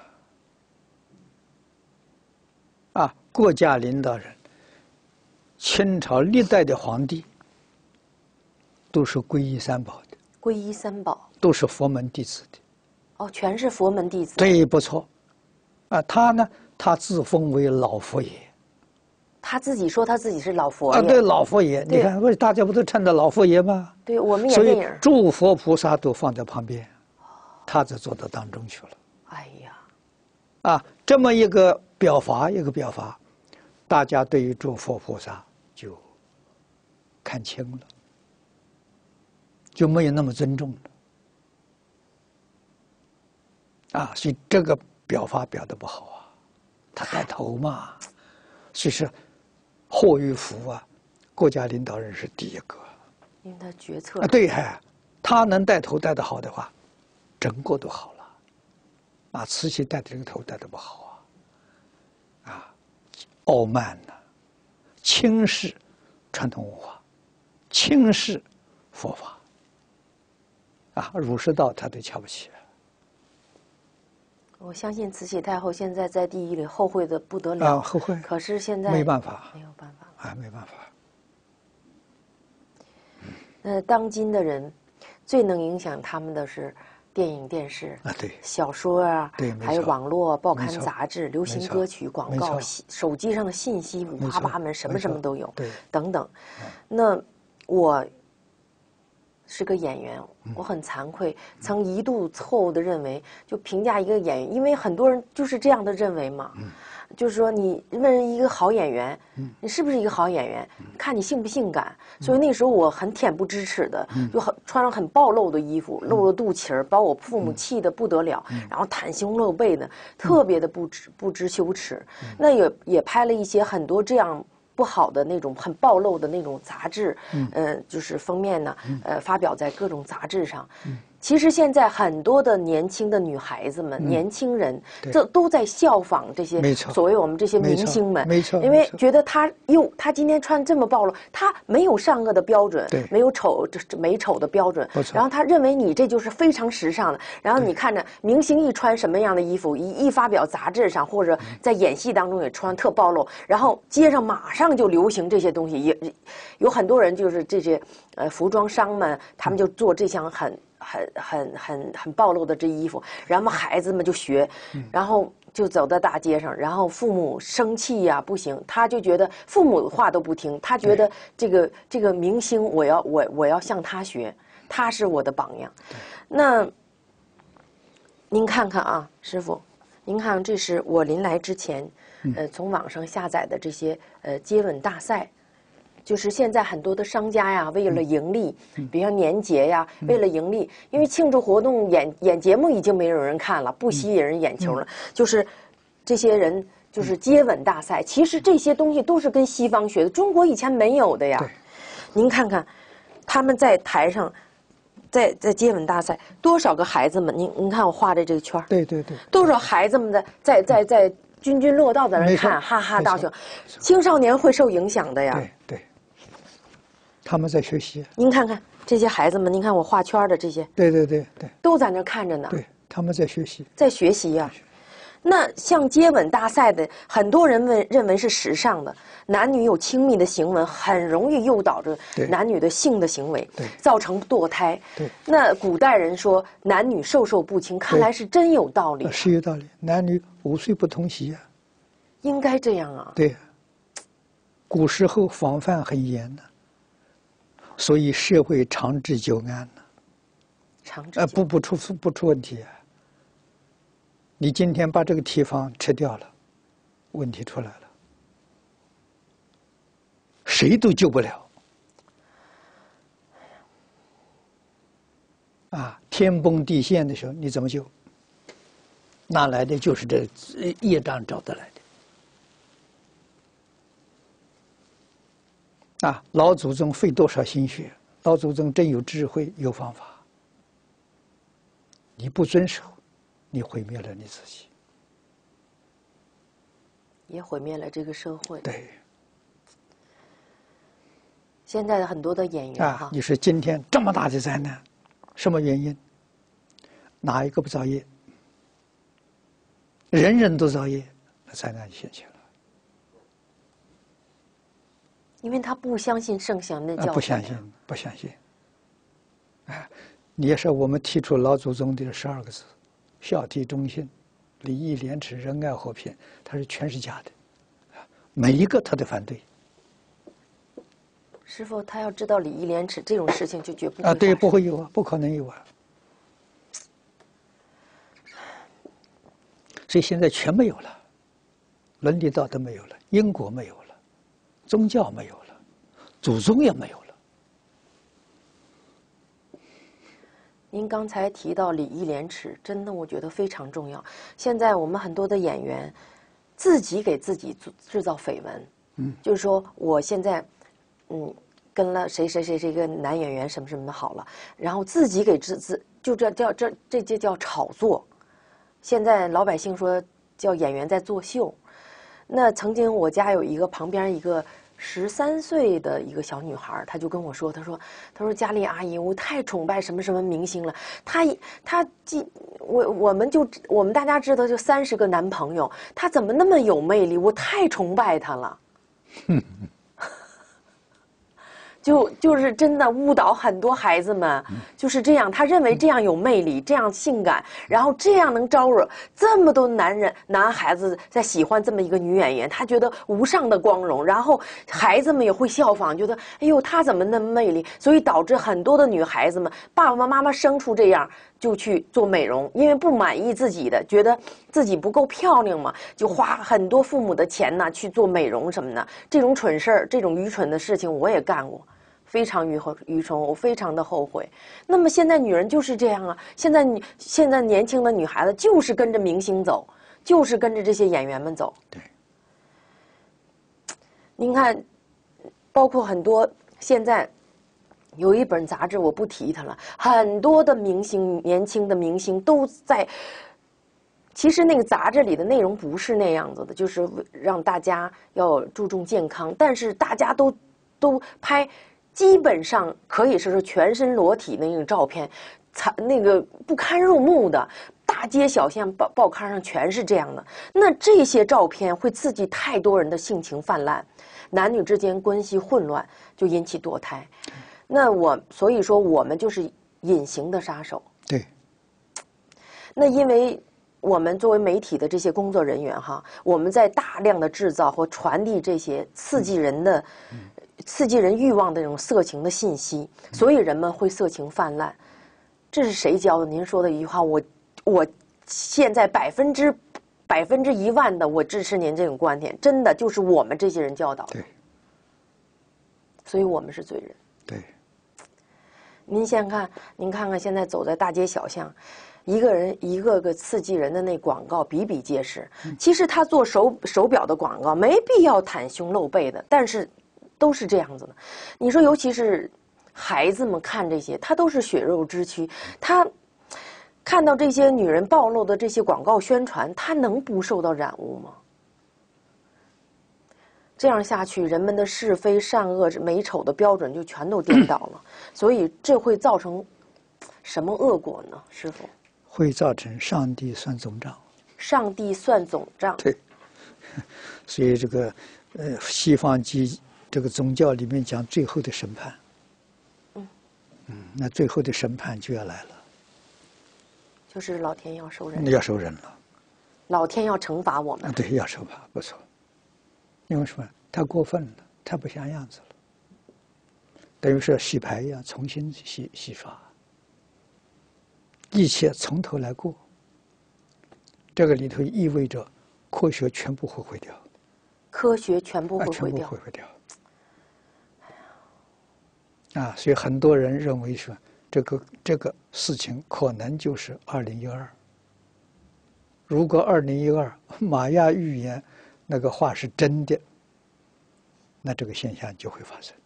啊，国家领导人，清朝历代的皇帝。都是皈依三宝的， 皈依三宝， 都是佛门弟子的。 哦，全是佛门弟子。 对，不错。啊，他呢，他自封为老佛爷。 他自己说他自己是老佛爷。 啊，对，老佛爷。你看，不是大家不都称他老佛爷吗？ 对，我们演电影。 所以诸佛菩萨都放在旁边，他就坐到当中去了。 哎呀， 啊，这么一个表法，大家对于诸佛菩萨就看清了。就没有那么尊重了，啊，所以这个表法表得不好啊，他带头嘛，所以是贺玉福啊，国家领导人是第一个。 因为他决策啊，对，他能带头带得好的话，整个都好了。啊，慈禧带的这个头带得不好啊，傲慢呐，轻视传统文化，轻视佛法，啊，儒释道他都瞧不起。 我相信慈禧太后现在在地狱里后悔的不得了， 后悔。 可是现在没办法， 没有办法啊，没办法。 当今的人最能影响他们的是电影、电视啊，对， 小说啊， 对， 还有网络、报刊、 没错杂志、流行歌曲、广告、手机上的信息五花八门，什么什么都有， 对， 等等。那我是个演员，我很惭愧，曾一度错误的认为，就评价一个演员，因为很多人就是这样的认为嘛。就是说，你问一个好演员，你是不是一个好演员，看你性不性感。所以那时候我很恬不知耻的，就穿上很暴露的衣服，露了肚脐儿，把我父母气得不得了，然后袒胸露背的，特别的不知羞耻。那也拍了一些很多这样不好的那种很暴露的那种杂志，就是封面呢，发表在各种杂志上。其实现在很多的年轻的女孩子们、年轻人，这都在效仿这些所谓我们这些明星们， 没错， 因为觉得他今天穿这么暴露，他没有善恶的标准，没有美丑的标准，然后他认为你这就是非常时尚的，然后你看着明星一穿什么样的衣服，一发表杂志上或者在演戏当中也穿特暴露，然后街上马上就流行这些东西，也有很多人就是这些服装商们，他们就做这项很暴露的这衣服，然后孩子们就学，然后就走到大街上，然后父母生气呀，不行，他就觉得父母的话都不听，他觉得这个明星我要向他学，他是我的榜样。那您看看啊，师父，您看这是我临来之前，从网上下载的这些接吻大赛。就是现在很多的商家呀，为了盈利，比如年节呀，为了盈利，因为庆祝活动演节目已经没有人看了，不吸引人眼球了。就是这些人就是接吻大赛，其实这些东西都是跟西方学的，中国以前没有的呀。您看看，他们在台上，在接吻大赛，多少个孩子们？您看我画的这个圈， 对， 多少孩子们在津津乐道的人看，哈哈大笑，青少年会受影响的呀。 对。他们在学习。 您看看这些孩子们，您看我画圈的这些， 对， 都在那看着呢。 对，他们在学习， 在学习呀。那像接吻大赛的，很多人认为是时尚的，男女有亲密的行为，很容易诱导着男女的性的行为，造成堕胎。那古代人说男女授受不亲，看来是真有道理。 是有道理，男女5岁不通媳啊。 应该这样啊。 对，古时候防范很严的。所以社会长治久安呢，不出问题啊。你今天把这个地方吃掉了，问题出来了，谁都救不了。啊，天崩地陷的时候，你怎么救？哪来的就是这业障找得来的。啊，老祖宗费多少心血？老祖宗真有智慧，有方法。你不遵守，你毁灭了你自己， 也毁灭了这个社会。 对。 现在的很多的演员啊，你说今天这么大的灾难，什么原因？哪一个不造业？人人都造业，那灾难就现前了。 因为他不相信圣贤的教诲，不相信。哎，你也是我们提出老祖宗的12个字：孝悌忠信、礼义廉耻、仁爱和平，他是全是假的，每一个他都反对。 师父，他要知道礼义廉耻这种事情，就绝不会啊，对，不会有啊，不可能有啊。所以现在全没有了，伦理道德没有了，因果没有了。宗教没有了，祖宗也没有了。 您刚才提到礼义廉耻，真的我觉得非常重要。现在我们很多的演员自己给自己制造绯闻， 就是说我现在，跟了谁一个男演员什么什么的好了，然后自己给就这就叫炒作。现在老百姓说叫演员在作秀。那曾经我家有一个旁边一个13岁的一个小女孩，她就跟我说，她说佳丽阿姨，我太崇拜什么什么明星了，我们大家知道就30个男朋友，她怎么那么有魅力？我太崇拜她了。就是真的误导很多孩子们，就是这样。他认为这样有魅力，这样性感，然后这样能招惹这么多男孩子在喜欢这么一个女演员，他觉得无上的光荣。然后孩子们也会效仿，觉得哎呦，她怎么那么魅力？所以导致很多的女孩子们，爸爸妈妈生出这样就去做美容，因为不满意自己的，觉得自己不够漂亮嘛，就花很多父母的钱呢去做美容什么的。这种蠢事儿，这种愚蠢的事情我也干过。非常愚蠢，我非常的后悔。那么现在女人就是这样啊，现在年轻的女孩子就是跟着明星走，就是跟着这些演员们走。 对， 您看，包括很多现在有一本杂志，我不提它了，很多的明星，年轻的明星都在。其实那个杂志里的内容不是那样子的，就是让大家要注重健康，但是大家都拍。基本上可以说全身裸体的那个照片，那个不堪入目的，大街小巷报刊上全是这样的。那这些照片会刺激太多人的性情泛滥，男女之间关系混乱，就引起堕胎。那所以说我们就是隐形的杀手。 对。 那因为我们作为媒体的这些工作人员哈，我们在大量的制造和传递这些刺激人欲望的这种色情的信息，所以人们会色情泛滥。这是谁教的？您说的一句话，我现在100%的我支持您这种观点，真的就是我们这些人教导的。 对。 所以我们是罪人。 对。 您先看，您看看现在走在大街小巷，一个人一个个刺激人的那广告比比皆是。其实他做手表的广告没必要袒胸露背的，但是都是这样子的。你说，尤其是孩子们看这些，他都是血肉之躯，他看到这些女人暴露的这些广告宣传，他能不受到染污吗？这样下去，人们的是非善恶美丑的标准就全都颠倒了，所以这会造成什么恶果呢？师父？ 会造成上帝算总账。 上帝算总账。 对。所以这个西方这个宗教里面讲最后的审判。那最后的审判就要来了。 就是老天要收人。 要收人了。 老天要惩罚我们。 对，要惩罚，不错。因为什么？太过分了，太不像样子了，等于是洗牌一样，重新洗刷，一切从头来过。这个里头意味着科学全部会毁掉。 科学全部会毁掉。 全部会毁掉。所以很多人认为说，这个事情可能就是2012。如果2012玛雅预言那个话是真的，那这个现象就会发生。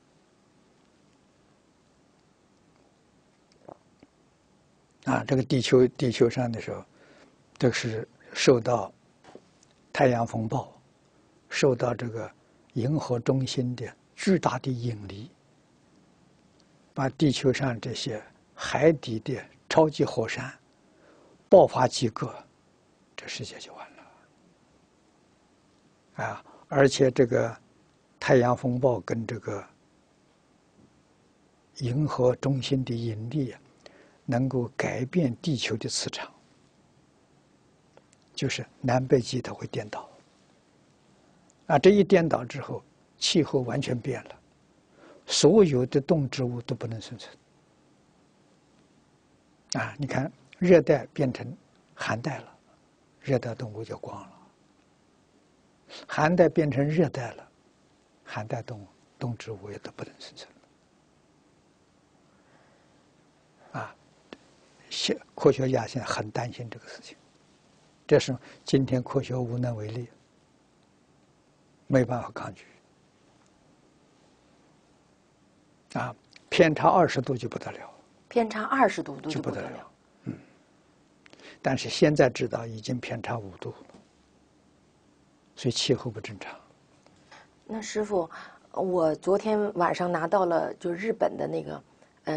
这个地球上的时候，这是受到太阳风暴，受到这个银河中心的巨大的引力，把地球上这些海底的超级火山爆发几个，这世界就完了。而且这个太阳风暴跟这个银河中心的引力能够改变地球的磁场，就是南北极它会颠倒。这一颠倒之后，气候完全变了，所有的动植物都不能生存。你看，热带变成寒带了，热带动物就光了；寒带变成热带了，寒带动植物也都不能生存了。科学家现在很担心这个事情，这是今天科学无能为力。 没办法抗拒。啊，偏差20度就不得了， 偏差20度就不得了。 但是现在知道已经偏差5度了，所以气候不正常。 那师傅，我昨天晚上拿到了就日本的那个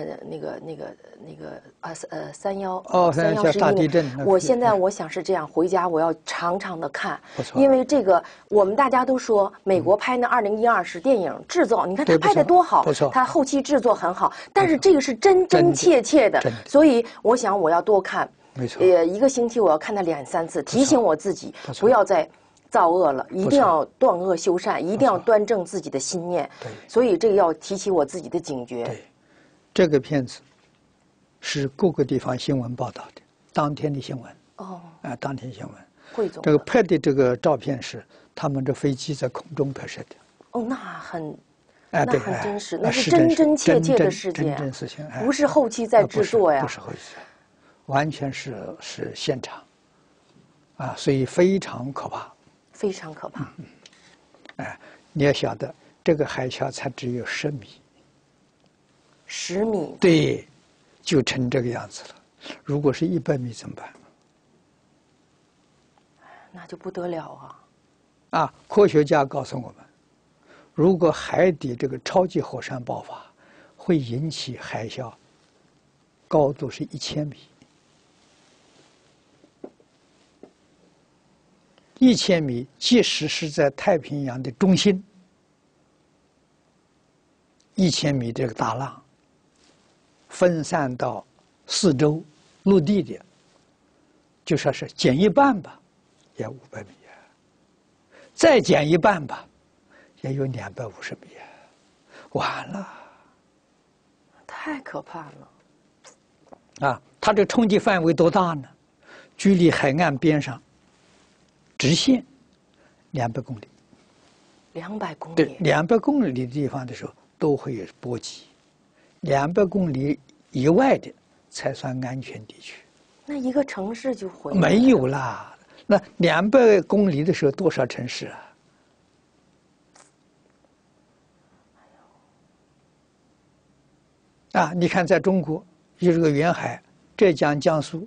311 大地震。 我现在我想是这样，回家我要常常的看， 不错。 因为这个我们大家都说美国拍那2012是电影制作，你看他拍的多好， 不错， 他后期制作很好，但是这个是真真切切的，所以我想我要多看。 没错。 1个星期我要看它2、3次，提醒我自己不要再造恶了，一定要断恶修善，一定要端正自己的心念。 对， 所以这个要提起我自己的警觉。 对，这个片子是各个地方新闻报道的，当天的新闻。 哦。 当天新闻。 汇总。 这个拍的这个照片是他们这飞机在空中拍摄的。 哦，那很。 那很真实，那是真真切切的事件， 真事情， 不是后期在制作呀， 不是后期，完全是现场，所以非常可怕， 非常可怕。 你要晓得，这个海啸才只有10米 ，10米， 对，就成这个样子了。如果是100米怎么办？ 那就不得了啊！ 科学家告诉我们。如果海底这个超级火山爆发，会引起海啸，高度是1000米。1000米，即使是在太平洋的中心，1000米这个大浪分散到4周陆地的，就说是减一半吧，也500米，再减一半吧。也有250米，完了， 太可怕了！ 它这冲击范围多大呢？距离海岸边上直线200公里。 200公里。 对，200公里的地方的时候都会有波及，200公里以外的才算安全地区。 那一个城市就毁了？ 没有啦，那200公里的时候多少城市啊？你看，在中国有这个沿海，浙江、江苏，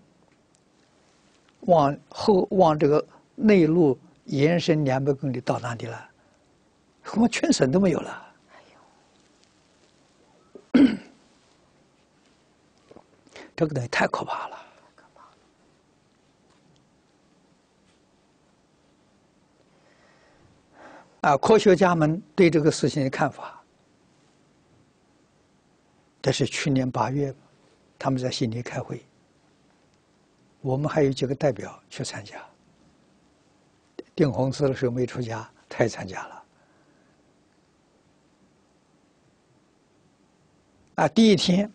往这个内陆延伸200公里到哪里了？我们全省都没有了。这个东西太可怕了。科学家们对这个事情的看法。这是去年8月，他们在悉尼开会，我们还有几个代表去参加。定红寺的时候没出家，他也参加了。第一天，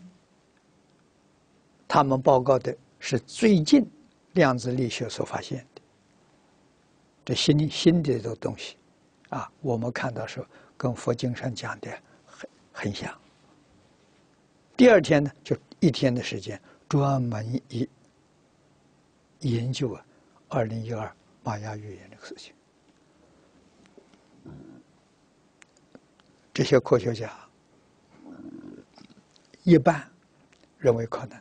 他们报告的是最近量子力学所发现的，这新的这个东西，我们看到说跟佛经上讲的很像。第2天呢，就1天的时间，专门研究2012玛雅预言这个事情。这些科学家一半认为可能，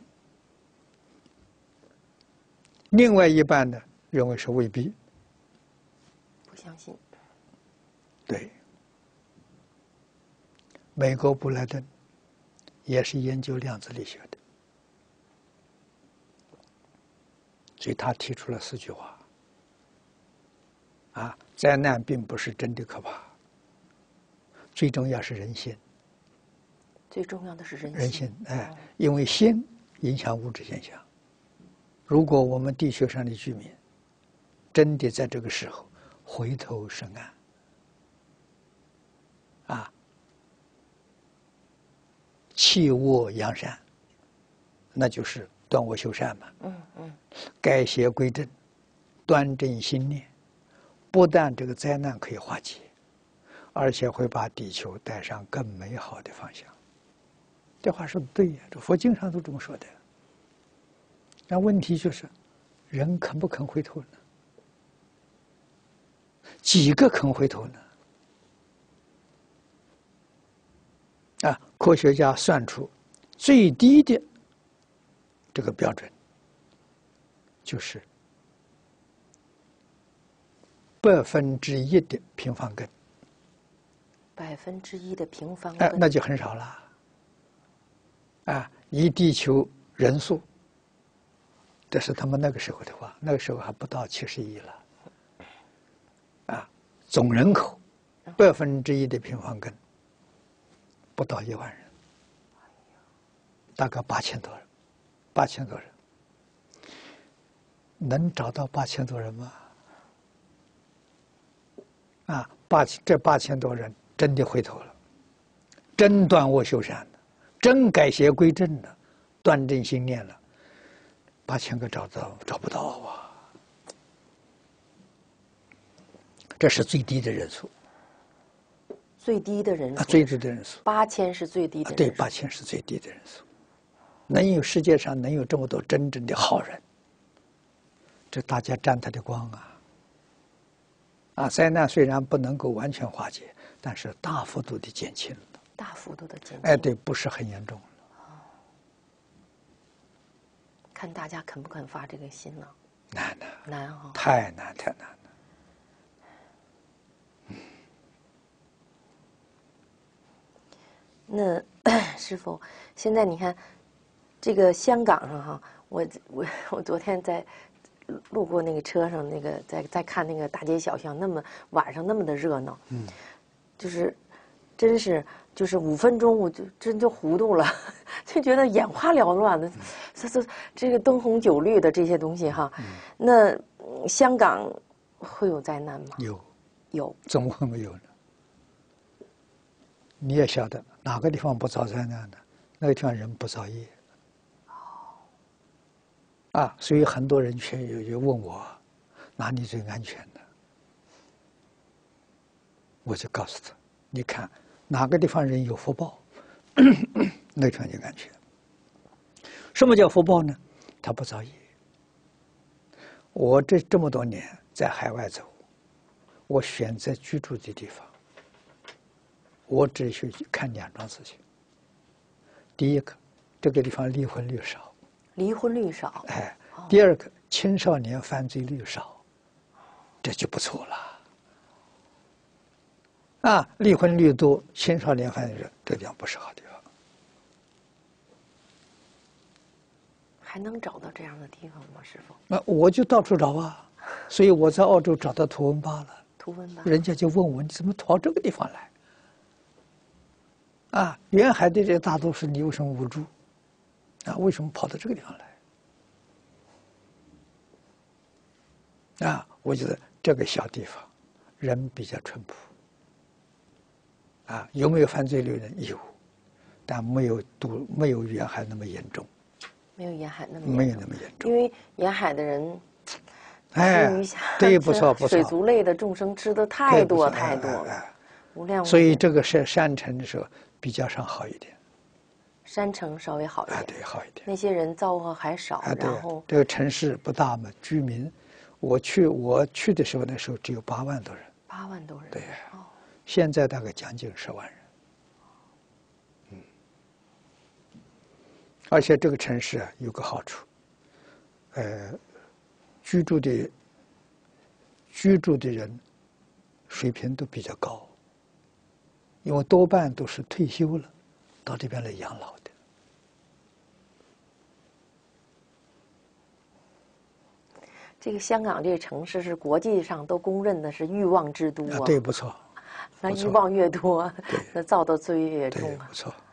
另外一半呢认为是未必， 不相信。 对，美国布莱顿也是研究量子力学的，所以他提出了4句话。灾难并不是真的可怕，最重要是人心。 最重要的是人心。 人心，因为心影响物质现象。如果我们地球上的居民真的在这个时候回头是岸，弃恶扬善，那就是断恶修善嘛。改邪归正，端正心念，不但这个灾难可以化解，而且会把地球带上更美好的方向。这话说的对呀，这佛经上都这么说的。那问题就是，人肯不肯回头呢？几个肯回头呢？ 科学家算出最低的这个标准，就是1%的平方根。 1%的平方根， 那就很少了。以地球人数，这是他们那个时候的话，那个时候还不到70亿了。总人口1%的平方根，不到1万人，大概8000多人，8000多人，能找到8000多人吗？这8000多人真的回头了，真断恶修善了，真改邪归正了，端正心念了，8000个找不到啊！这是最低的人数。 最低的人数， 最低的人数 ，8000是最低的人数。 对，8000是最低的人数。世界上能有这么多真正的好人，这大家沾他的光啊！灾难虽然不能够完全化解，但是大幅度的减轻了。 大幅度的减轻。 对，不是很严重了。 看大家肯不肯发这个心了。难啊！ 太难了。 那师父，现在你看，这个香港上哈，我昨天在路过那个车上，那个在看那个大街小巷，晚上那么的热闹，就是真是就是5分钟我就真就糊涂了，就觉得眼花缭乱的，这个灯红酒绿的这些东西哈，那香港会有灾难吗？有， 怎么会没有呢？你也晓得哪个地方不遭灾难的，那个地方人不造业。所以很多人就问我哪里最安全的，我就告诉他，你看哪个地方人有福报，那地方就安全。什么叫福报呢？他不造业。我这么多年在海外走，我选择居住的地方，我只需看2桩事情。第一个，这个地方离婚率少。 离婚率少。 第二个，青少年犯罪率少，这就不错了。离婚率多，青少年犯罪率，这地方不是好地方。 还能找到这样的地方吗，师父？ 那我就到处找啊，所以我在澳洲找到图文巴了。 图文巴， 人家就问我，你怎么跑这个地方来？沿海的这大都市，你为什么不住？为什么跑到这个地方来？我觉得这个小地方人比较淳朴。有没有犯罪率呢？有，但没有沿海那么严重。 没有沿海那么严重。 因为沿海的人，吃鱼虾， 对，不错。 水族类的众生吃的太多了，无量无边。 所以这个是山城的时候比较上好一点。 山城稍微好一点。 对，好一点。 那些人遭祸还少，然后这个城市不大嘛，居民，我去的时候，那时候只有8万多人。 8万多人。 对。现在大概将近10万人。而且这个城市有个好处，居住的人水平都比较高，因为多半都是退休了，到这边来养老的。 这个香港这个城市是国际上都公认的是欲望之都对，不错。 那欲望越多，那造的罪业越重对，不错。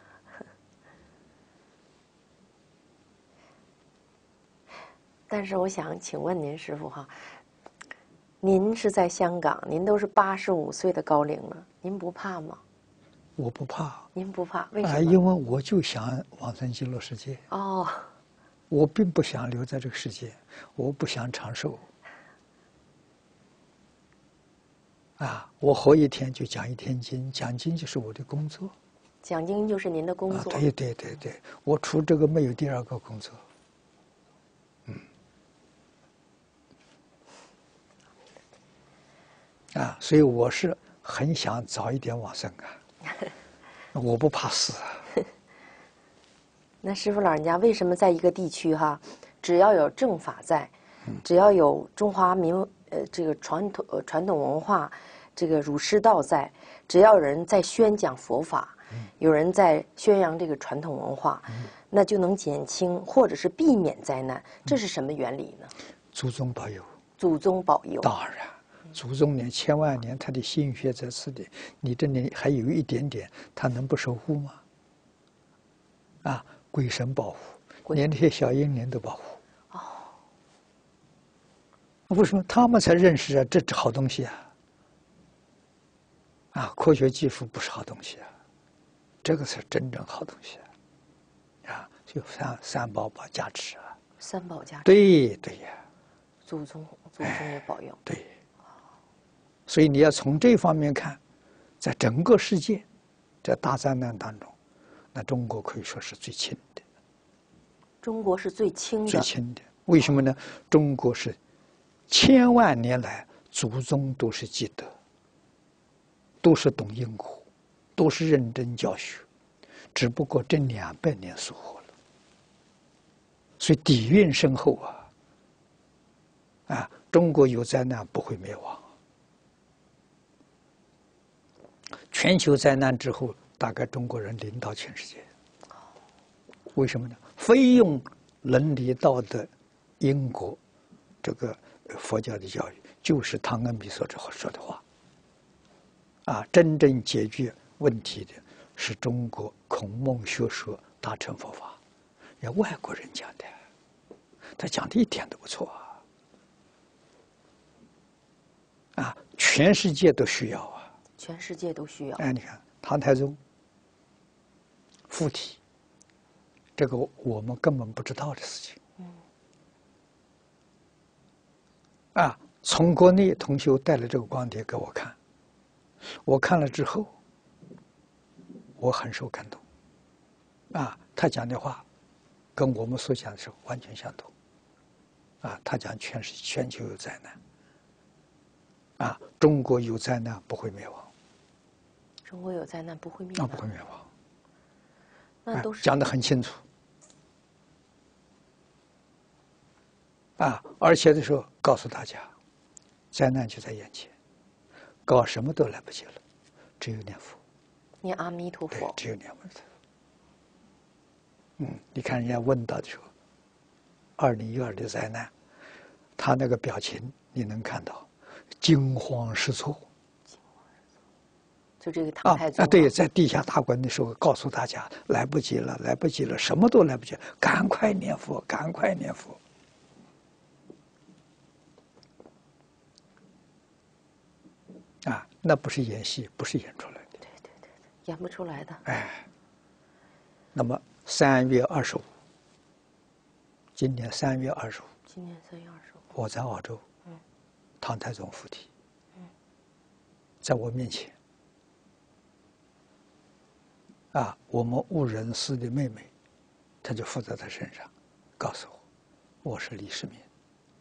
但是我想请问您师父哈，您是在香港，您都是85岁的高龄了，您不怕吗？ 我不怕。 您不怕？为什么？ 因为我就想往生极乐世界。我并不想留在这个世界，我不想长寿。我活一天就讲1天经，讲经就是我的工作。 讲经就是您的工作。 对，我除这个没有第2个工作。所以我是很想早一点往生我不怕死啊。 那师父老人家为什么在一个地区哈，只要有正法在，只要有中华这个传统文化，这个儒释道在，只要有人在宣讲佛法，有人在宣扬这个传统文化，那就能减轻或者是避免灾难。这是什么原理呢？ 祖宗保佑。 祖宗保佑。 当然，祖宗年千万年，他的心血在此地，你这里还有一点点，他能不守护吗？啊，鬼神保护，连这些小婴灵都保护。哦，为什么他们才认识啊？这是好东西啊！啊，科学技术不是好东西啊，这个才是真正好东西啊！啊，就三宝加持啊。 三宝加持。 对对呀。 祖宗也保佑。 对。所以你要从这方面看，在整个世界，在大灾难当中，那中国可以说是最轻的。 中国是最轻的。 最轻的，为什么呢？中国是千万年来祖宗都是积德，都是懂因果，都是认真教学，只不过这200年疏忽了，所以底蕴深厚啊！啊，中国有灾难不会灭亡。全球灾难之后，大概中国人领导全世界。为什么呢？非用伦理道德、因果，这个佛教的教育，就是汤恩比所说的话。啊，真正解决问题的是中国孔孟学说大乘佛法，人外国人讲的，他讲的一点都不错啊。啊，全世界都需要啊！ 全世界都需要。 哎，你看唐太宗附体，这个我们根本不知道的事情。啊，从国内同修带了这个光碟给我看，我看了之后，我很受感动。啊，他讲的话，跟我们所讲的是完全相同。啊，他讲全球有灾难。啊，中国有灾难不会灭亡。 中国有灾难不会灭亡。 不会灭亡。 那都是讲得很清楚。啊，而且的时候告诉大家，灾难就在眼前，搞什么都来不及了，只有念佛。 念阿弥陀佛。 只有念阿弥陀佛。你看人家问到的时候，2012的灾难，他那个表情你能看到。惊慌失措， 就这个唐太宗对，在地下打滚的时候，告诉大家来不及了，来不及了，什么都来不及，赶快念佛，赶快念佛。啊，那不是演戏，不是演出来的。 对，演不出来的。 哎，那么3月25，今年3月25， 今年3月25， 我在澳洲。唐太宗附体，在我面前，啊，我们误人寺的妹妹，她就附在他身上，告诉我，我是李世民，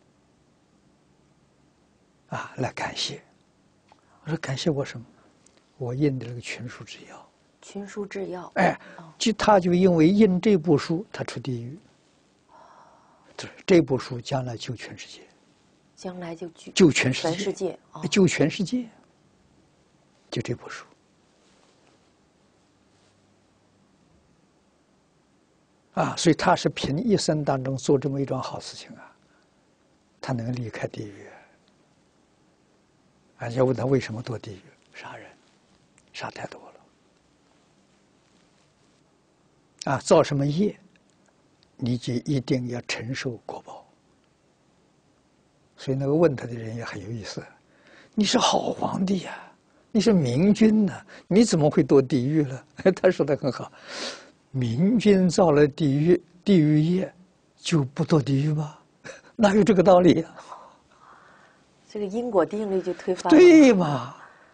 啊，来感谢。我说感谢我什么？我印的这个群书治要。 群书治要。 哎，他就因为印这部书，他出地狱。这部书将来救全世界。 将来就救全世界，救全世界，就这部书。啊，所以他是凭一生当中做这么一桩好事情啊，他能离开地狱。而且问他为什么堕地狱？杀人，杀太多了。啊，造什么业，你就一定要承受果报。所以那个问他的人也很有意思，你是好皇帝呀，你是明君呐，你怎么会堕地狱了？他说的很好，明君造了地狱业，就不堕地狱吗？哪有这个道理呀？ 这个因果定律就推翻了。 对嘛？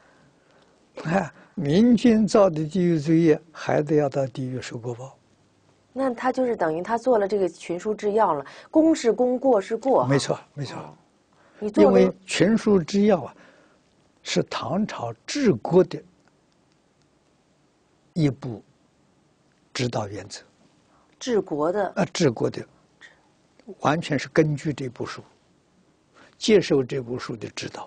明君造的地狱罪业，还得要到地狱受果报。 那他就是等于他做了这个群书治要了，功是功，过是过。 没错，没错。因为群书治要啊，是唐朝治国的一部指导原则。 治国的治国的，完全是根据这部书，接受这部书的指导。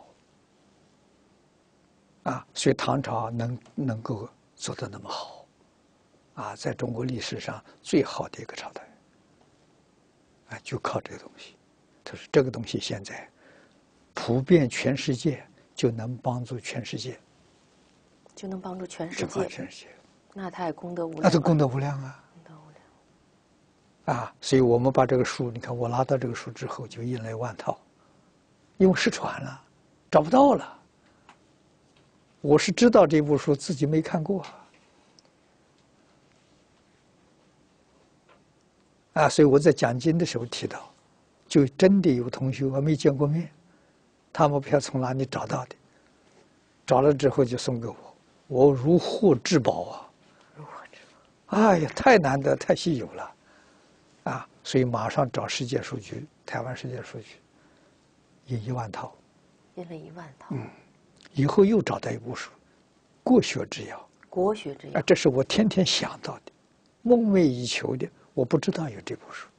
所以唐朝能够做得那么好，在中国历史上最好的一个朝代，就靠这个东西。他说这个东西现在普遍全世界，就能帮助全世界， 就能帮助全世界。 全世界， 那他也功德无量。 那是功德无量啊！ 功德无量。 所以我们把这个书，你看我拿到这个书之后，就印了1万套，因为失传了，找不到了。我是知道这部书，自己没看过所以我在讲经的时候提到，就真的有同学我没见过面，他们不晓得从哪里找到的，找了之后就送给我，我如获至宝啊！ 如获至宝！哎呀，太难得，太稀有了所以马上找世界书局，台湾世界书局，印1万套， 印了1万套。 以后又找到一部书，《国学之要》。 国学之要。 这是我天天想到的，梦寐以求的。我不知道有这部书。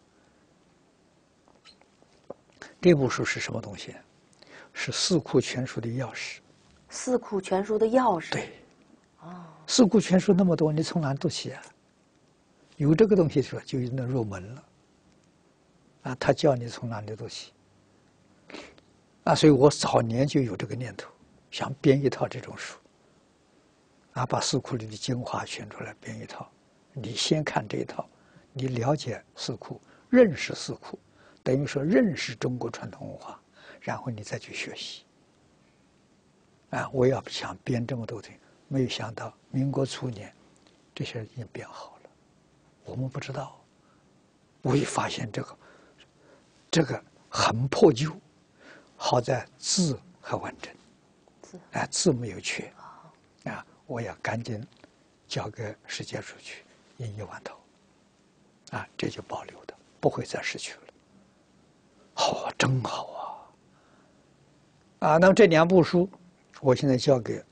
这部书是什么东西呢？是《四库全书》的钥匙。 四库全书的钥匙。 对。四库全书那么多，你从哪读起啊？有这个东西说，就能入门了。他教你从哪里读起。所以我早年就有这个念头，想编一套这种书。把四库里的精华选出来编一套。你先看这一套，你了解四库，认识四库，等于说认识中国传统文化，然后你再去学习。我要想编这么多东西，没有想到民国初年，这些已经编好了，我们不知道。我一发现这个很破旧，好在字还完整，字没有缺。我要赶紧交给世界书局，印1万套。这就保留的，不会再失去了。好，真好那么这2部书，我现在交给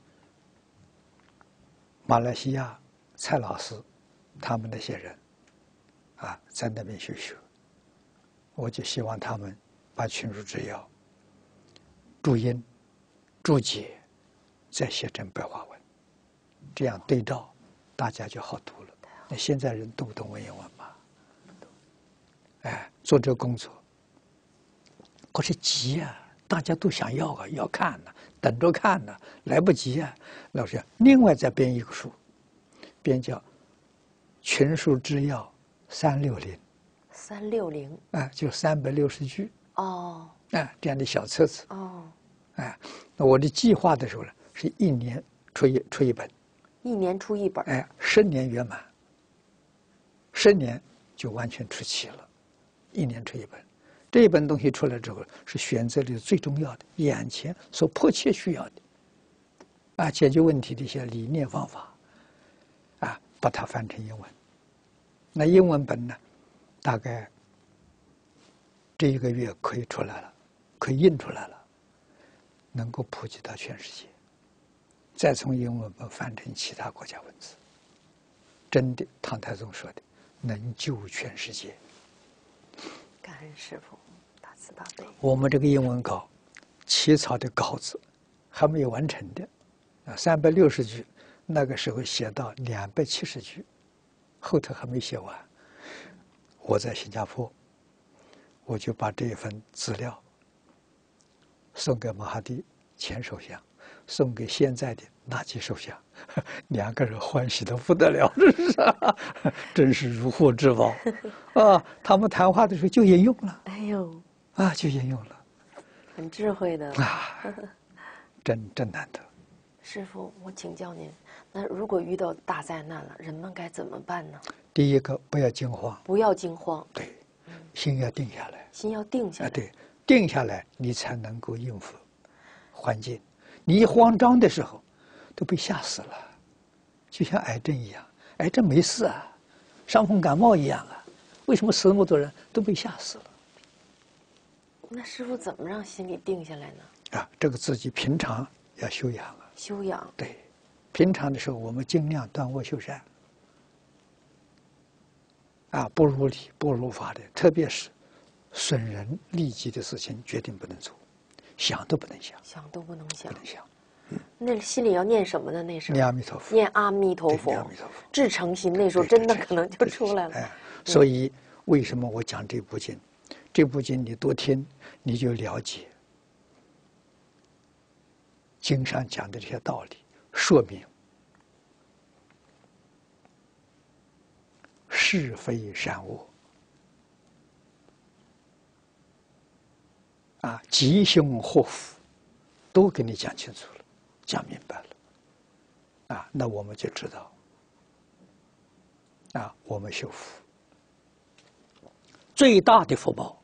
马来西亚蔡老师他们那些人在那边去学。我就希望他们把《群书之要》注音、注解，再写成白话文，这样对照，大家就好读了。那现在人读不懂文言文吗？做这个工作，可是急大家都想要要看呢，等着看呢，来不及老师另外再编一个书，编叫《群书之要360》。 360。 就360句。这样的小册子。那我的计划的时候呢，是1年出一本。 1年出1本。 10年圆满。10年就完全出齐了，1年出一本。这一本东西出来之后，是选择里最重要的，眼前所迫切需要的，解决问题的一些理念方法，把它翻成英文。那英文本呢，大概这1个月可以出来了，可以印出来了，能够普及到全世界。再从英文本翻成其他国家文字，真的，唐太宗说的，能救全世界。 感恩师父，大慈大悲。 我们这个英文稿，起草的稿子还没有完成的，360句，那个时候写到270句，后头还没写完。我在新加坡，我就把这一份资料送给马哈蒂前首相，送给现在的纳吉首相，2个人欢喜的不得了，真是如获至宝他们谈话的时候就引用了，就引用了， 很智慧的真难得。 师父，我请教您，那如果遇到大灾难了，人们该怎么办呢？ 第一个，不要惊慌。 不要惊慌。 对，心要定下来。 心要定下来。 对，定下来，你才能够应付环境。你一慌张的时候，都被吓死了，就像癌症一样，癌症没事伤风感冒一样为什么死那么多人都被吓死了？ 那师父怎么让心里定下来呢？ 这个自己平常要修养修养。 对， 平常的时候，我们尽量断恶修善，不如理不如法的，特别是损人利己的事情，决定不能做，想都不能想， 想都不能想， 不能想。 那心里要念什么呢？那时候念阿弥陀佛， 念阿弥陀佛， 念阿弥陀佛， 至诚心，那时候真的可能就出来了。 所以为什么我讲这部经？这部经你多听，你就了解经上讲的这些道理，说明是非善恶吉凶祸福，都给你讲清楚了，讲明白了，那我们就知道，我们修福最大的福报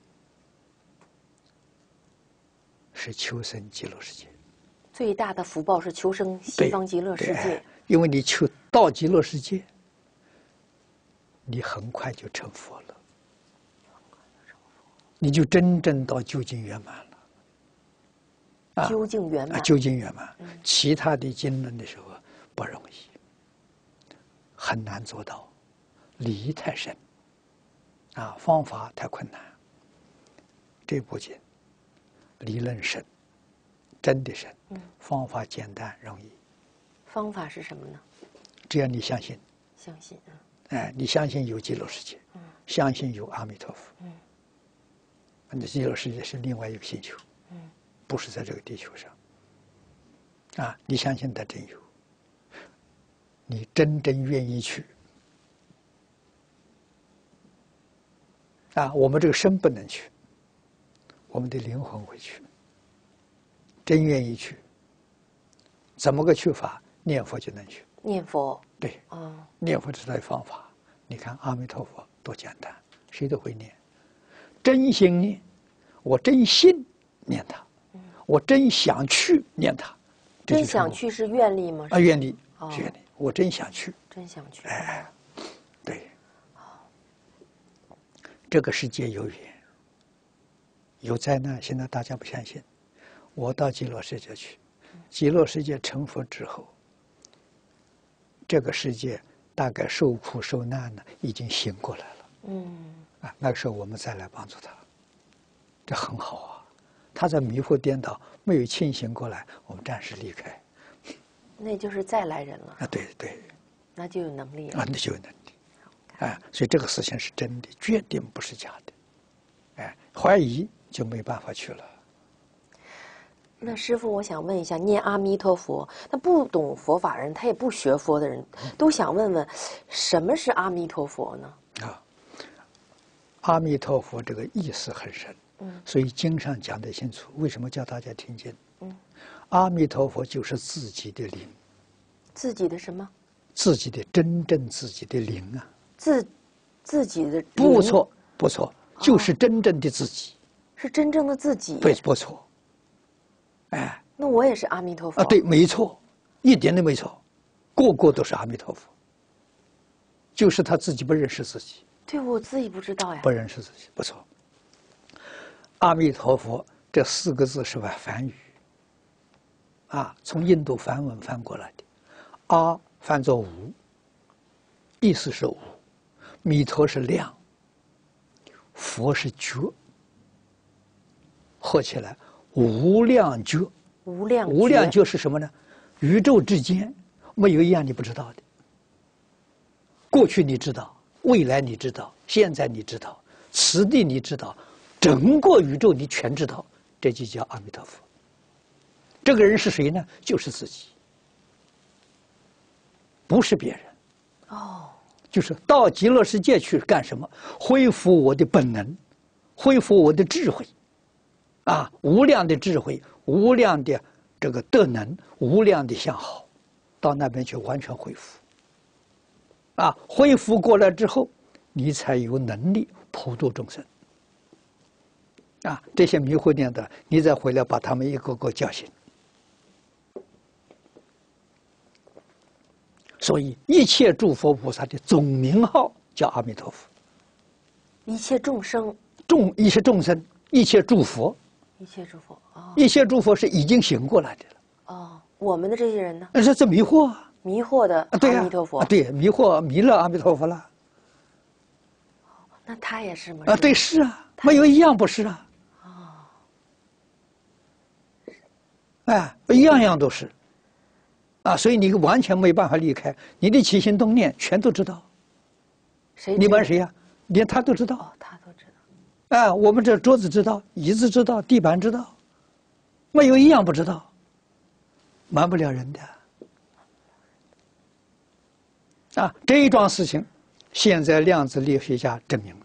是求生极乐世界。 最大的福报是求生西方极乐世界， 因为你求到极乐世界，你很快就成佛了，你就真正到究竟圆满了。 究竟圆满， 究竟圆满。其他的经论的时候不容易，很难做到，理太深，方法太困难。这部经理论深，真的深，方法简单容易。 方法是什么呢？ 只要你相信， 相信你相信有极乐世界，相信有阿弥陀佛，那极乐世界是另外一个星球，不是在这个地球上，你相信它真有，你真正愿意去，我们这个身不能去，我们的灵魂会去，真愿意去，怎么个去法？念佛就能去。 念佛， 对，念佛是他的方法。你看阿弥陀佛多简单，谁都会念。真心念，我真信念他，我真想去念他。 真想去是愿力吗？ 愿力是愿力，我真想去。 真想去。 对。这个世界有缘，有灾难，现在大家不相信。我到极乐世界去，极乐世界成佛之后，这个世界大概受苦受难呢，已经醒过来了。那个时候我们再来帮助他，这很好啊。他在迷惑颠倒，没有清醒过来，我们暂时离开。 那就是再来人了。 对。 那就有能力了。 那就有能力。所以这个事情是真的，决定不是假的。怀疑就没办法去了。 那师父，我想问一下，念阿弥陀佛，那不懂佛法人，他也不学佛的人，都想问问，什么是阿弥陀佛呢？ 阿弥陀佛这个意思很深，所以经上讲得清楚。为什么叫大家听经？阿弥陀佛就是自己的灵。 自己的什么？ 自己的真正自己的灵啊。 自己的灵。 不错，就是真正的自己。 是真正的自己。 对，不错。 那我也是阿弥陀佛。 对，没错，一点都没错，个个都是阿弥陀佛。就是他自己不认识自己。 对，我自己不知道呀。 不认识自己，不错。阿弥陀佛这4个字是梵语，从印度梵文翻过来的。阿翻作无，意思是无；弥陀是量，佛是觉，合起来无量觉。无量觉是什么呢？宇宙之间没有一样你不知道的。过去你知道，未来你知道，现在你知道，此地你知道，整个宇宙你全知道，这就叫阿弥陀佛。这个人是谁呢？就是自己，不是别人。就是到极乐世界去干什么？恢复我的本能，恢复我的智慧，无量的智慧，无量的这个德能，无量的相好，到那边去完全恢复。恢复过来之后，你才有能力普度众生。这些迷惑念的，你再回来把他们一个个叫醒。所以一切诸佛菩萨的总名号叫阿弥陀佛。 一切众生， 一切众生，一切诸佛， 一切诸佛， 一切诸佛是已经醒过来的了。 我们的这些人呢？ 这迷惑迷惑的对阿弥陀佛。 啊，对，弥勒阿弥陀佛了。 那他也是吗？ 啊，对，是啊，没有一样不是啊。哎，样样都是。啊，所以你完全没办法离开，你的起心动念全都知道。你问谁呀？连他都知道。 哦，他都知道。 哎，我们这桌子知道，椅子知道，地板知道，没有一样不知道，瞒不了人的。啊，这一桩事情，现在量子力学家证明了。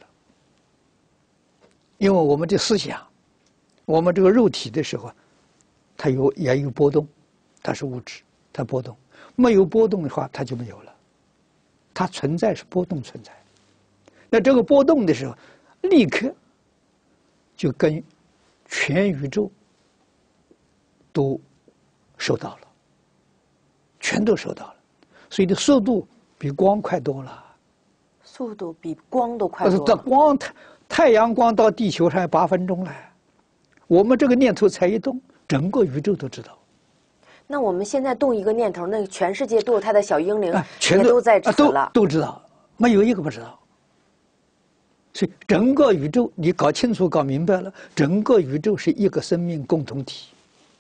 因为我们的思想，我们这个肉体的时候，它也有波动，它是物质，它波动。没有波动的话，它就没有了。它存在是波动存在。那这个波动的时候，立刻就跟全宇宙都收到了，全都收到了，所以的速度比光快多了。 速度比光都快多了。 这光太阳光到地球上要8分钟了，我们这个念头才一动，整个宇宙都知道。 那我们现在动一个念头，那全世界都有它的小英灵， 全都在此了， 都知道，没有一个不知道。所以整个宇宙你搞清楚、搞明白了，整个宇宙是一个生命共同体。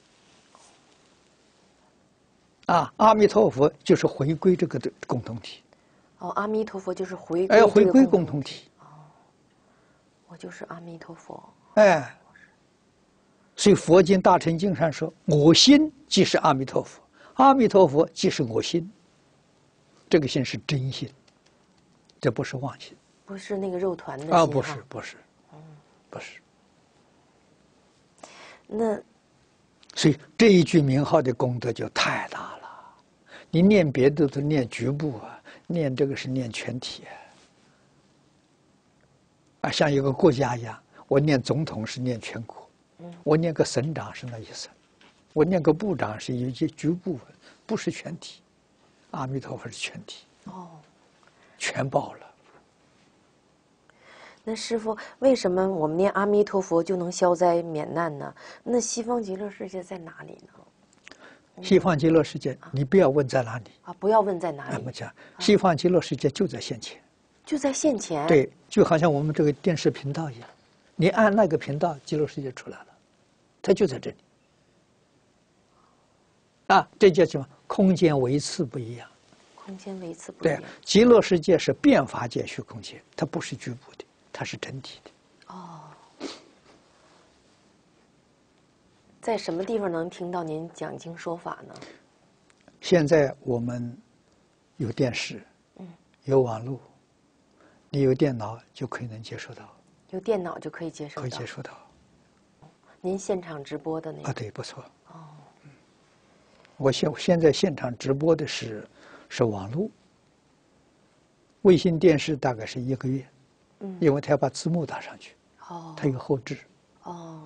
啊，阿弥陀佛就是回归这个的共同体。 哦，阿弥陀佛就是回归。 回归共同体。 哦，我就是阿弥陀佛。 哎，所以佛经《大乘经》上说：“我心即是阿弥陀佛，阿弥陀佛即是我心。”这个心是真心，这不是妄心。 不是那个肉团的心。 啊，不是，不是，不是。 那， 所以这一句名号的功德就太大了。你念别的都念局部啊，念这个是念全体啊，像一个国家一样，我念总统是念全国，我念个省长是那一省，我念个部长是一些局部，不是全体。阿弥陀佛是全体。 哦， 全报了。 那师父，为什么我们念阿弥陀佛就能消灾免难呢？那西方极乐世界在哪里呢？ 西方极乐世界，你不要问在哪里啊，不要问在哪里。 我们讲，西方极乐世界就在现前， 就在现前。 对，就好像我们这个电视频道一样，你按那个频道，极乐世界出来了，它就在这里。啊，这叫什么？空间维次不一样。 空间维次不一样。 对，极乐世界是变法界虚空界，它不是局部的，它是整体的。 哦，在什么地方能听到您讲经说法呢？ 现在我们有电视，有网络，你有电脑就可以能接收到。 有电脑就可以接收到。 可以接收到。 您现场直播的那个？ 啊，对，不错。哦。我现在现场直播的是网络，卫星电视大概是1个月，因为他要把字幕打上去，他有后置。 哦。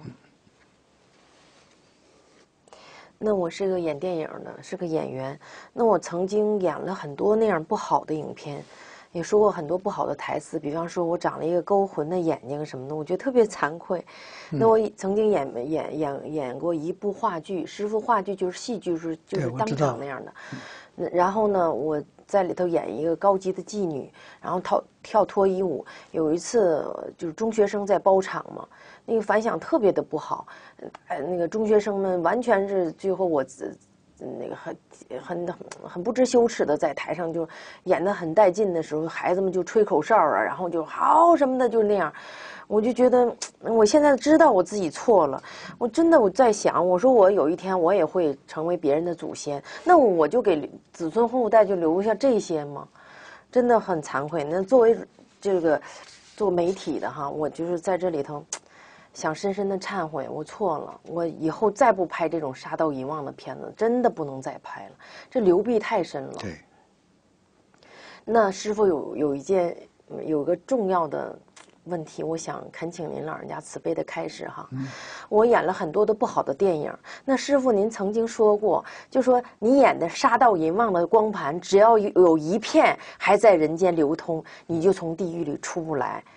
那我是个演电影的，是个演员。那我曾经演了很多那样不好的影片，也说过很多不好的台词，比方说我长了一个勾魂的眼睛什么的，我觉得特别惭愧。那我曾经演过一部话剧，师父话剧就是戏剧，就是当场那样的。然后呢，我在里头演一个高级的妓女，然后跳脱衣舞。有一次就是中学生在包场嘛，那个反响特别的不好，那个中学生们完全是最后我那个很不知羞耻的在台上就演得很带劲的时候，孩子们就吹口哨啊，然后就好什么的，就那样。我就觉得我现在知道我自己错了，我在想，我说我有一天我也会成为别人的祖先，那我就给子孙后代就留下这些吗？真的很惭愧。那作为做媒体的哈，我就是在这里头想深深的忏悔，我错了，我以后再不拍这种杀到遗忘的片子，真的不能再拍了，这流弊太深了。 对。 那师父有个重要的问题，我想恳请您老人家慈悲的开示哈。我演了很多的不好的电影，那师父您曾经说过，就说你演的杀到遗忘的光盘，只要有一片还在人间流通，你就从地狱里出不来。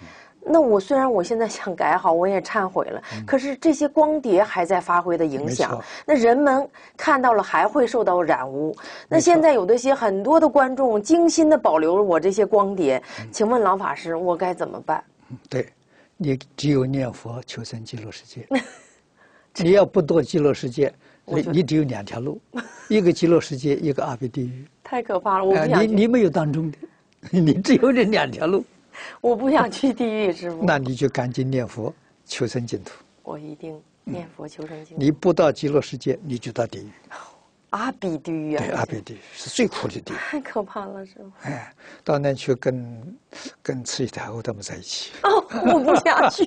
那我虽然我现在想改好，我也忏悔了，可是这些光碟还在发挥的影响，那人们看到了还会受到染污。那现在有的些很多的观众精心的保留了我这些光碟，请问老法师，我该怎么办？ 对，你只有念佛求生极乐世界，你要不堕极乐世界，你只有两条路，一个极乐世界，一个阿鼻地狱。 太可怕了，我不想去。 你没有当中的，你只有这两条路。 我不想去地狱，师父。 那你就赶紧念佛求生净土。 我一定念佛求生净土。 你不到极乐世界，你就到地狱。 阿鼻地狱啊！ 对，阿鼻地狱是最苦的地狱。 太可怕了，师父。 哎，到那去跟慈禧太后他们在一起。 哦，我不想去。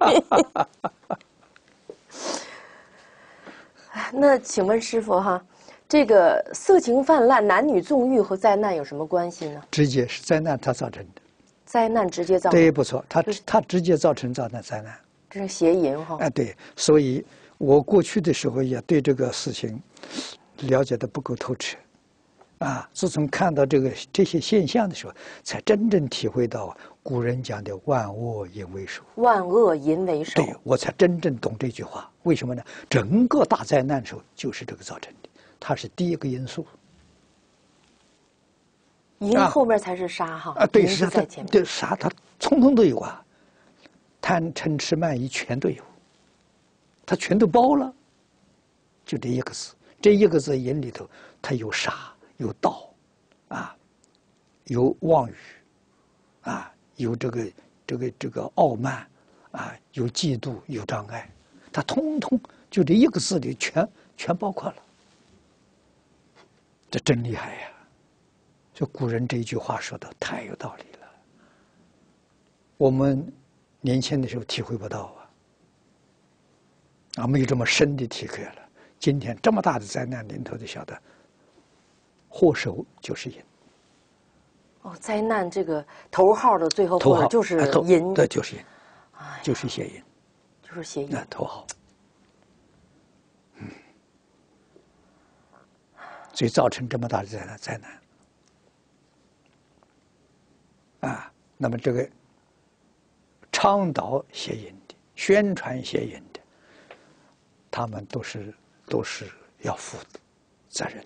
那请问师父哈，这个色情泛滥、男女纵欲和灾难有什么关系呢？ 直接是灾难它造成的。 灾难直接造成。 对，不错，它直接造成灾难。 这是邪淫哈。 哎，对，所以我过去的时候也对这个事情了解的不够透彻，啊，自从看到这些现象的时候，才真正体会到古人讲的万恶淫为首。 万恶淫为首。 对，我才真正懂这句话。为什么呢？整个大灾难的时候就是这个造成的，它是第一个因素。 淫后面才是杀哈。 对， 是在前面。 对，杀它通通都有啊，贪嗔痴慢疑全都有，它全都包了。就这一个字，这一个字淫里头，它有杀，有盗，啊，有妄语，啊，有这个傲慢，啊，有嫉妒，有障碍，它通通就这一个字里全包括了。这真厉害呀！就古人这一句话说的太有道理了，我们年轻的时候体会不到啊，没有这么深的体会了。今天这么大的灾难临头就晓得，祸首就是淫。 哦，灾难这个头号的最后祸首就是淫。 对，就是淫，就是邪淫， 就是邪淫。 头号。所以造成这么大的灾难。啊，那么这个倡导邪淫的、宣传邪淫的，他们都是要负责任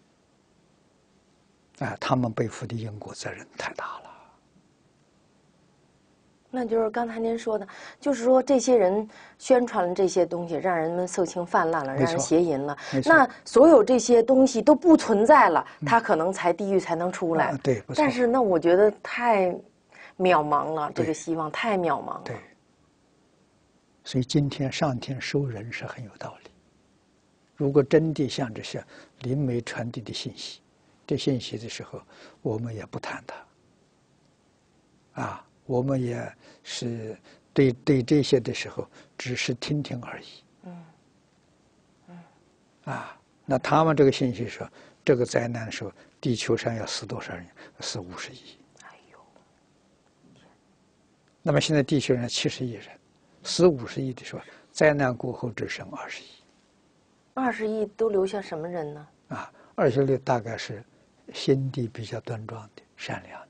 的。啊，他们背负的因果责任太大了。 那就是刚才您说的，就是说这些人宣传了这些东西，让人们色情泛滥了，让人邪淫了。那所有这些东西都不存在了，他可能才地狱才能出来。 对， 但是那我觉得太渺茫了，这个希望太渺茫了。 对。所以今天上天收人是很有道理。如果真的像这些灵媒传递的信息，这信息的时候，我们也不谈它。啊。我们也是对这些的时候，只是听听而已。那他们这个信息说，这个灾难的时候，地球上要死多少人？死50亿。哎呦！那么现在地球上70亿人，死50亿的时候，灾难过后只剩20亿。 20亿都留下什么人呢 ？20亿大概是心地比较端庄的、善良的。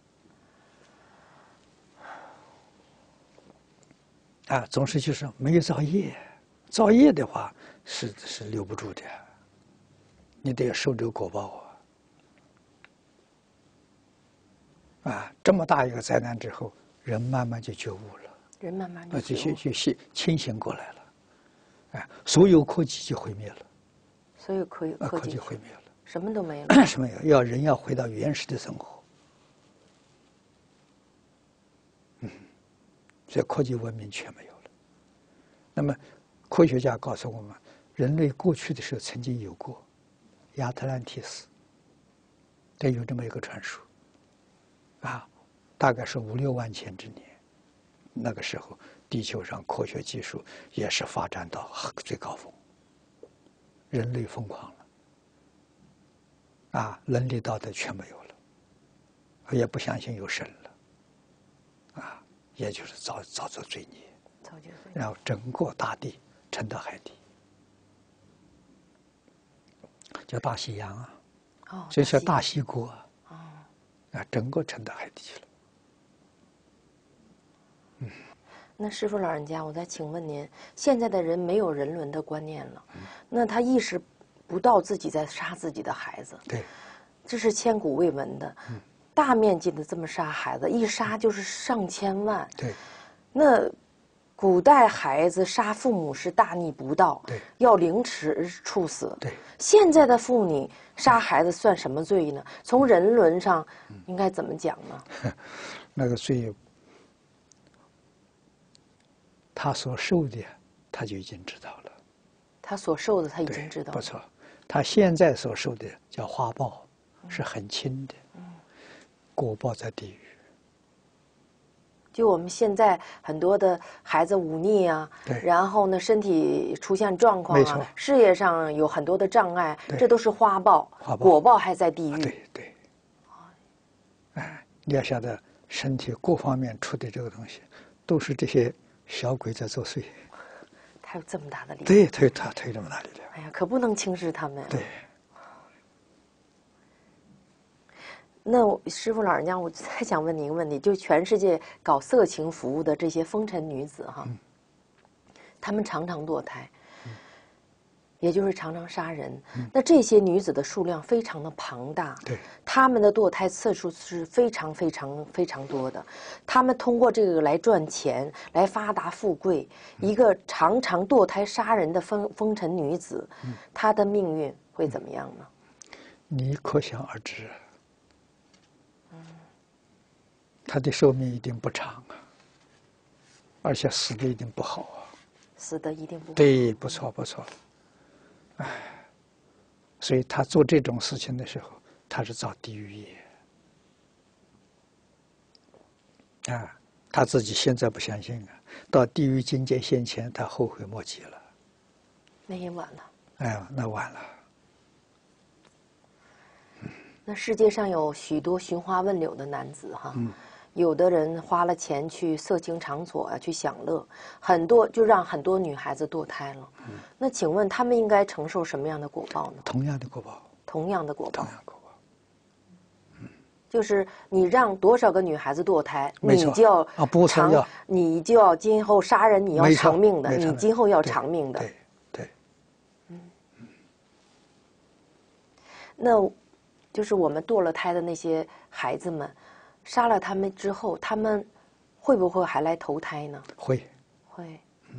总是就是没有造业，造业的话是留不住的，你得受这个果报这么大一个灾难之后，人慢慢就觉悟了， 人慢慢就清醒过来了，所有科技就毁灭了， 所有科技毁灭了， 什么都没了， 什么有？人要回到原始的生活。所以科技文明全没有了。那么，科学家告诉我们，人类过去的时候曾经有过亚特兰蒂斯，这有这么一个传说，大概是5、6万前之年，那个时候地球上科学技术也是发展到最高峰，人类疯狂了，伦理道德全没有了，也不相信有神了。也就是造作罪孽，然后整个大地沉到海底，叫大西洋所以叫大西国整个沉到海底去了。 那师父老人家，我再请问您，现在的人没有人伦的观念了，那他意识不到自己在杀自己的孩子， 对， 这是千古未闻的，大面积的这么杀孩子，一杀就是上千万。 对， 那古代孩子杀父母是大逆不道， 对， 要凌迟处死。 对， 现在的妇女杀孩子算什么罪呢？从人伦上应该怎么讲呢？ 那个罪，他所受的，他就已经知道了。 他所受的他已经知道了。 不错，他现在所受的叫花报，是很轻的，果报在地狱。 就我们现在很多的孩子忤逆啊，然后呢身体出现状况啊，事业上有很多的障碍，这都是花报，果报还在地狱。 对对。哎，你要晓得，身体各方面出的这个东西，都是这些小鬼在作祟。 他有这么大的力量。 对，他有这么大力量。 哎呀，可不能轻视他们。 对。 那师父老人家，我再想问您一个问题，就全世界搞色情服务的这些风尘女子哈，她们常常堕胎，也就是常常杀人。那这些女子的数量非常的庞大， 对， 她们的堕胎次数是非常非常非常多的。她们通过这个来赚钱，来发达富贵。一个常常堕胎杀人的风尘女子，她的命运会怎么样呢？ 你可想而知。他的寿命一定不长啊，而且死的一定不好啊。 死的一定不好。 对，不错不错。哎，所以他做这种事情的时候，他是造地狱业啊。他自己现在不相信啊，到地狱境界现前，他后悔莫及了。 那也晚了。 哎，那晚了。 那世界上有许多寻花问柳的男子哈。有的人花了钱去色情场所啊，去享乐，很多就让很多女孩子堕胎了。那请问他们应该承受什么样的果报呢？ 同样的果报。 同样的果报。 同样果报。 就是你让多少个女孩子堕胎，你就要偿，你就要今后杀人，你要偿命的，你今后要偿命的。 对对。 那，就是我们堕了胎的那些孩子们。杀了他们之后，他们会不会还来投胎呢？ 会， 会。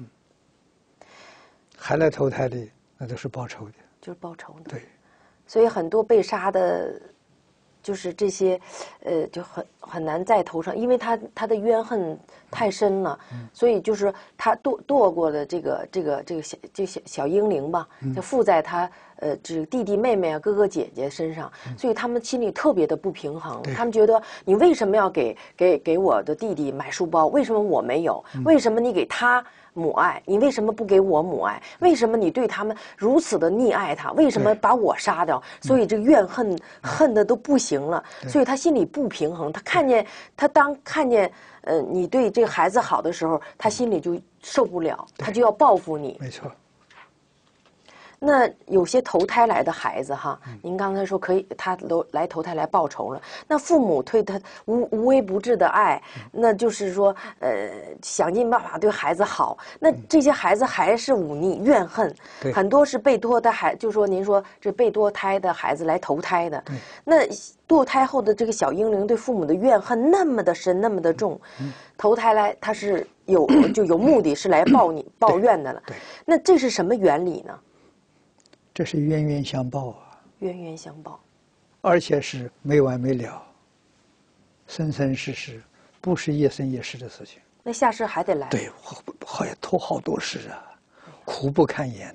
还来投胎的，那都是报仇的。 就是报仇的。 对。 所以很多被杀的，就是这些，就很难再投上，因为他的冤恨太深了，所以就是他堕过的这个小婴灵吧，就附在他这个弟弟妹妹啊哥哥姐姐身上，所以他们心里特别的不平衡。他们觉得你为什么要给我的弟弟买书包？为什么我没有？为什么你给他母爱？你为什么不给我母爱？为什么你对他们如此的溺爱他？为什么把我杀掉？所以这个怨恨恨的都不行了，所以他心里不平衡。他看见你对这个孩子好的时候，他心里就受不了，他就要报复你。 没错。 那有些投胎来的孩子哈，您刚才说可以，他都来投胎来报仇了。那父母对他无微不至的爱，那就是说，想尽办法对孩子好。那这些孩子还是忤逆怨恨，很多是被堕胎，就说您说这被堕胎的孩子来投胎的。那堕胎后的这个小婴灵对父母的怨恨那么的深，那么的重，投胎来他是有目的是来报怨的了。那这是什么原理呢？ 这是冤冤相报啊！ 冤冤相报， 而且是没完没了，生生世世，不是一生一世的事情。 那下世还得来。 对，还拖好多世啊，苦不堪言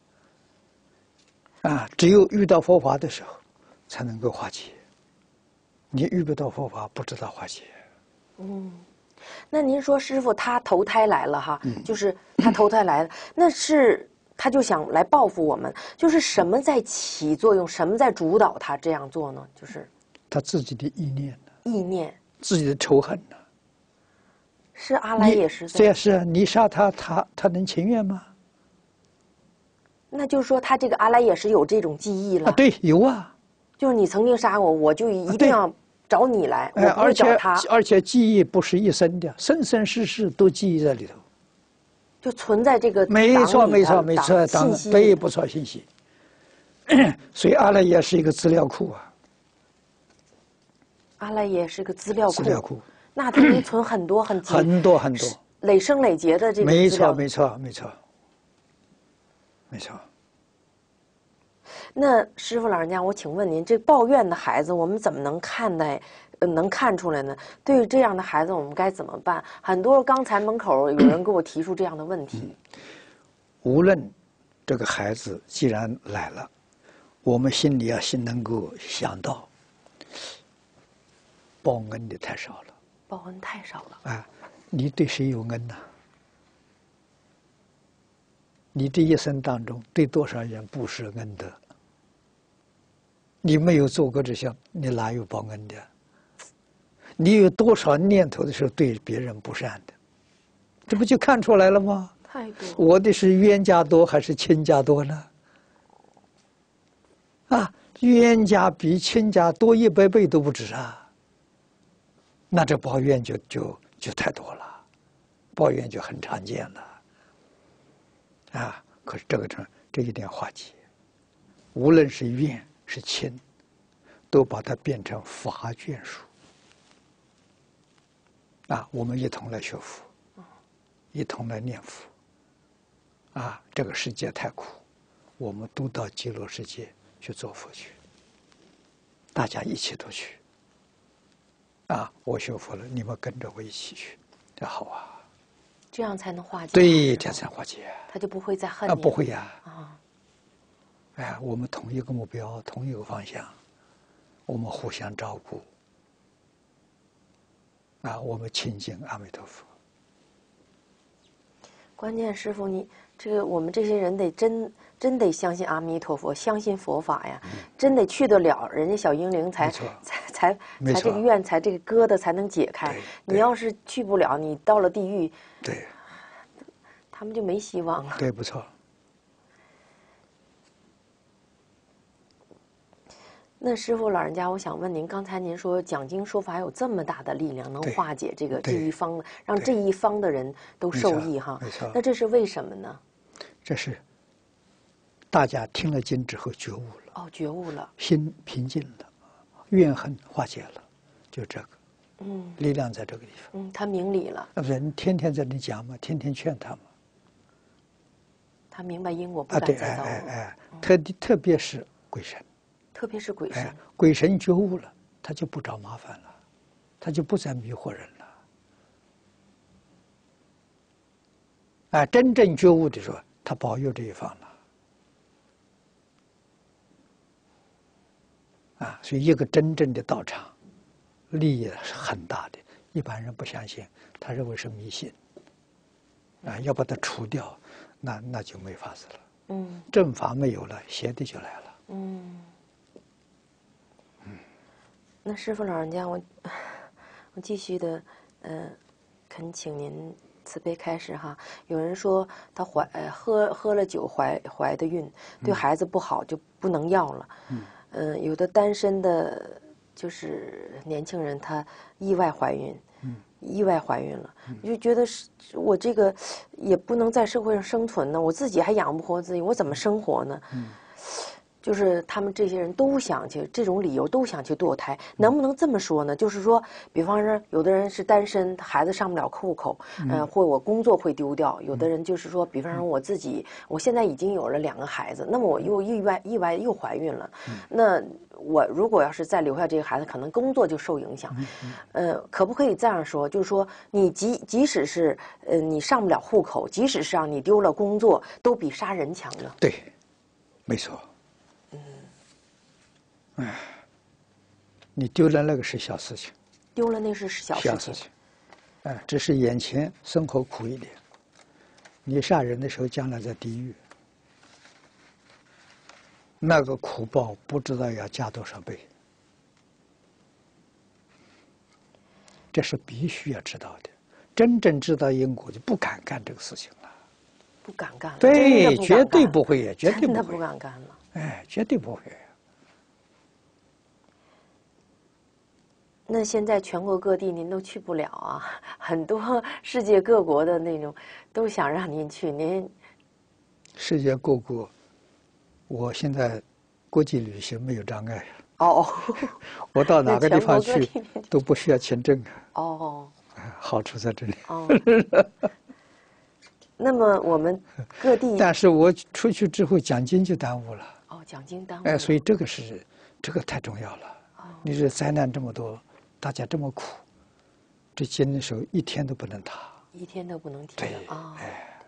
呐！啊，只有遇到佛法的时候，才能够化解。你遇不到佛法，不知道化解。 那您说师父他投胎来了哈，就是他投胎来了，那是。他就想来报复我们，就是什么在起作用，什么在主导他这样做呢？就是他自己的意念， 意念， 自己的仇恨呢？ 是阿赖耶识。 这是啊，你杀他，他能情愿吗？ 那就是说，他这个阿赖耶识有这种记忆了。 对，有啊。 就是你曾经杀我，我就一定要找你来，我不而且会找他， 而且记忆不是一生的，生生世世都记忆在里头。 就存在这个没错，没错，没错， 信息对，不错，信息。所以阿赖耶是一个资料库啊。 阿赖耶是个资料库， 资料库， 那它能存很多很很多很多， 累生累劫的这个没错， 资料。 没错，没错，没错。 那师父老人家，我请问您，这抱怨的孩子，我们怎么能看待？能看出来呢？对于这样的孩子，我们该怎么办？很多刚才门口有人给我提出这样的问题。 无论这个孩子既然来了，我们心里要能够想到，报恩的太少了。 报恩太少了。 啊，你对谁有恩呢？你这一生当中对多少人布施恩德？你没有做过这些，你哪有报恩的？你有多少念头的时候对别人不善的？这不就看出来了吗？ 太多。 我的是冤家多还是亲家多呢？啊，冤家比亲家多100倍都不止啊！那这抱怨就太多了，抱怨就很常见了。啊，可是这一点化解，无论是怨是亲，都把它变成法眷属。啊，我们一同来学佛，一同来念佛。啊，这个世界太苦，我们都到极乐世界去做佛去。大家一起都去。啊，我学佛了，你们跟着我一起去，这好啊。 这样才能化解。 对，这才化解。 他就不会再恨你。 不会呀。 啊。 哎，我们同一个目标，同一个方向，我们互相照顾。啊，我们亲近阿弥陀佛。 关键师父，你这个我们这些人得真得相信阿弥陀佛，相信佛法呀，真得去得了人家小英灵才这个愿才这个疙瘩才能解开。你要是去不了，你到了地狱， 对， 他们就没希望了。 对，不错。 那师父老人家，我想问您，刚才您说讲经说法有这么大的力量，能化解这一方，让这一方的人都受益哈。 没错。 那这是为什么呢？ 这是大家听了经之后觉悟了。 哦，觉悟了， 心平静了，怨恨化解了，就这个。力量在这个地方。 他明理了。 人天天在那讲嘛，天天劝他嘛。 他明白因果不敢再造恶。特别是鬼神。 特别是鬼神， 鬼神觉悟了，他就不找麻烦了，他就不再迷惑人了。真正觉悟的时候，他保佑这一方了。所以一个真正的道场，利益是很大的，一般人不相信，他认为是迷信。要把它除掉，那就没法子了。正法没有了，邪的就来了。 那师父老人家，我继续的，恳请您慈悲开示哈。有人说他喝了酒怀的孕，对孩子不好，就不能要了。有的单身的，就是年轻人，他意外怀孕了，就觉得我这个也不能在社会上生存呢，我自己还养不活自己，我怎么生活呢？就是他们这些人都想去，这种理由都想去堕胎，能不能这么说呢？就是说，比方说，有的人是单身，孩子上不了户口，或我工作会丢掉；有的人就是说，比方说我自己，我现在已经有了2个孩子，那么我又意外又怀孕了，那我如果要是再留下这个孩子，可能工作就受影响。可不可以这样说？就是说，你即使是你上不了户口，即使是让你丢了工作，都比杀人强呢？ 对，没错。你丢了那个是小事情， 丢了那是小事情， 只是眼前生活苦一点。你杀人的时候，将来在地狱，那个苦报不知道要加多少倍，这是必须要知道的。真正知道因果，就不敢干这个事情了。 不敢干了， 对，绝对不会，绝对真的不敢干了。 绝对不会。 那现在全国各地您都去不了啊，很多世界各国的那种都想让您去，您世界各国，我现在国际旅行没有障碍。 哦， 我到哪个地方去那全国各地都不需要签证啊。 哦好处在这里。 哦。那么我们各地但是我出去之后，奖金就耽误了。 哦，奖金耽误哎， 了所以这个太重要了。你这灾难这么多，大家这么苦，这金的时候一天都不能塌。 一天都不能停对的啊。 哎，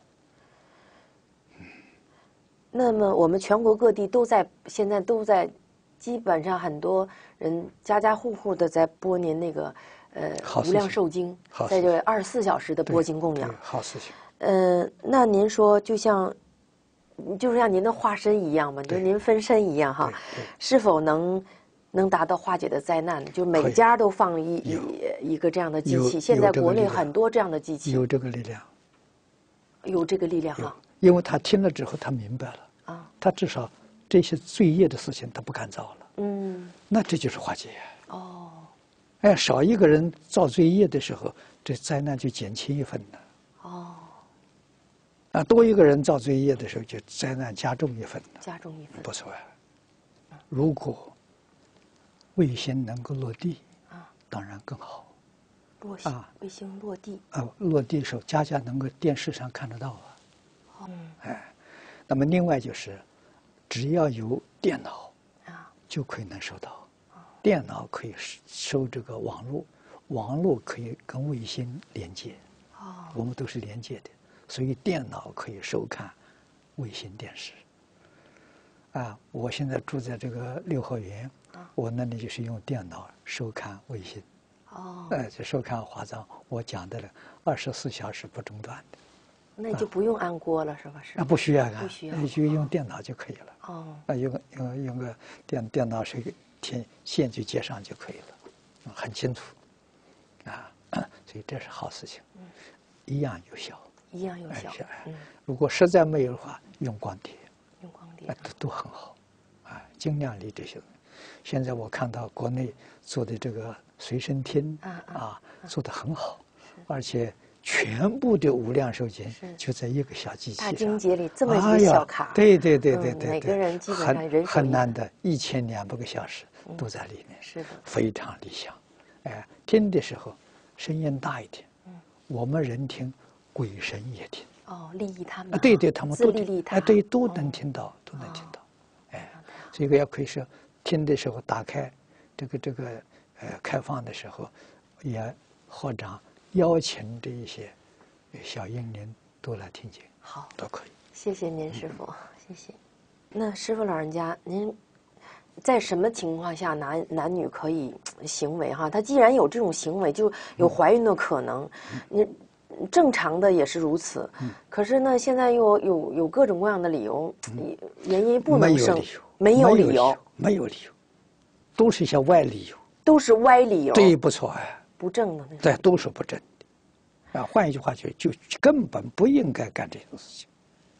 那么我们全国各地现在都在，基本上很多人家家户户的在播您那个无量寿经，在这24小时的播经供养。 好事情。 那您说就是像您的化身一样嘛，就是您分身一样哈，是否能达到化解的灾难？就每家都放一个这样的机器。现在国内很多这样的机器。 有这个力量。 有这个力量哈。 因为他听了之后，他明白了啊，他至少这些罪业的事情他不敢造了。嗯，那这就是化解。哦，哎，少一个人造罪业的时候，这灾难就减轻一分了。哦，啊，多一个人造罪业的时候，就灾难加重一分了。 加重一分， 不错啊。如果卫星能够落地啊，当然更好。 卫星落地啊，落地的时候，家家能够电视上看得到啊。哎，那么另外就是，只要有电脑啊，就可以能收到。电脑可以收这个网络，网络可以跟卫星连接。我们都是连接的，所以电脑可以收看卫星电视。啊，我现在住在这个6合园，我那里就是用电脑收看卫星。就收看华藏，我讲的了，24小时不中断的。 那就不用安锅了，是吧？是。 不需要不需要， 你就用电脑就可以了。用个电脑线就接上就可以了，很清楚。所以这是好事情，一样有效。 一样有效。 如果实在没有的话，用光碟。 用光碟。 都很好，尽量离这些。现在我看到国内做的这个随身听做得很好，而且全部的无量寿经就在一个小机器上。 大经节里这么一个小卡。 对， 每个人基本上人手很难的，1200个小时都在里面， 是的， 非常理想。哎，听的时候声音大一点，我们人听，鬼神也听。 利益他们。 对，他们都利他。 对，都能听到，都能听到。这个也可以说，听的时候打开这个开放的时候，也或者邀请这一些小婴灵都来听经， 好， 都可以。 谢谢您，师父，谢谢。那师父老人家，您在什么情况下男女可以行为哈？他既然有这种行为，就有怀孕的可能。你正常的也是如此。可是呢，现在又有各种各样的理由，原因不能生，没有理由， 都是一些歪理由， 都是歪理由。 对，不错不正的那种。 对，都是不正的。换一句话就根本不应该干这种事情。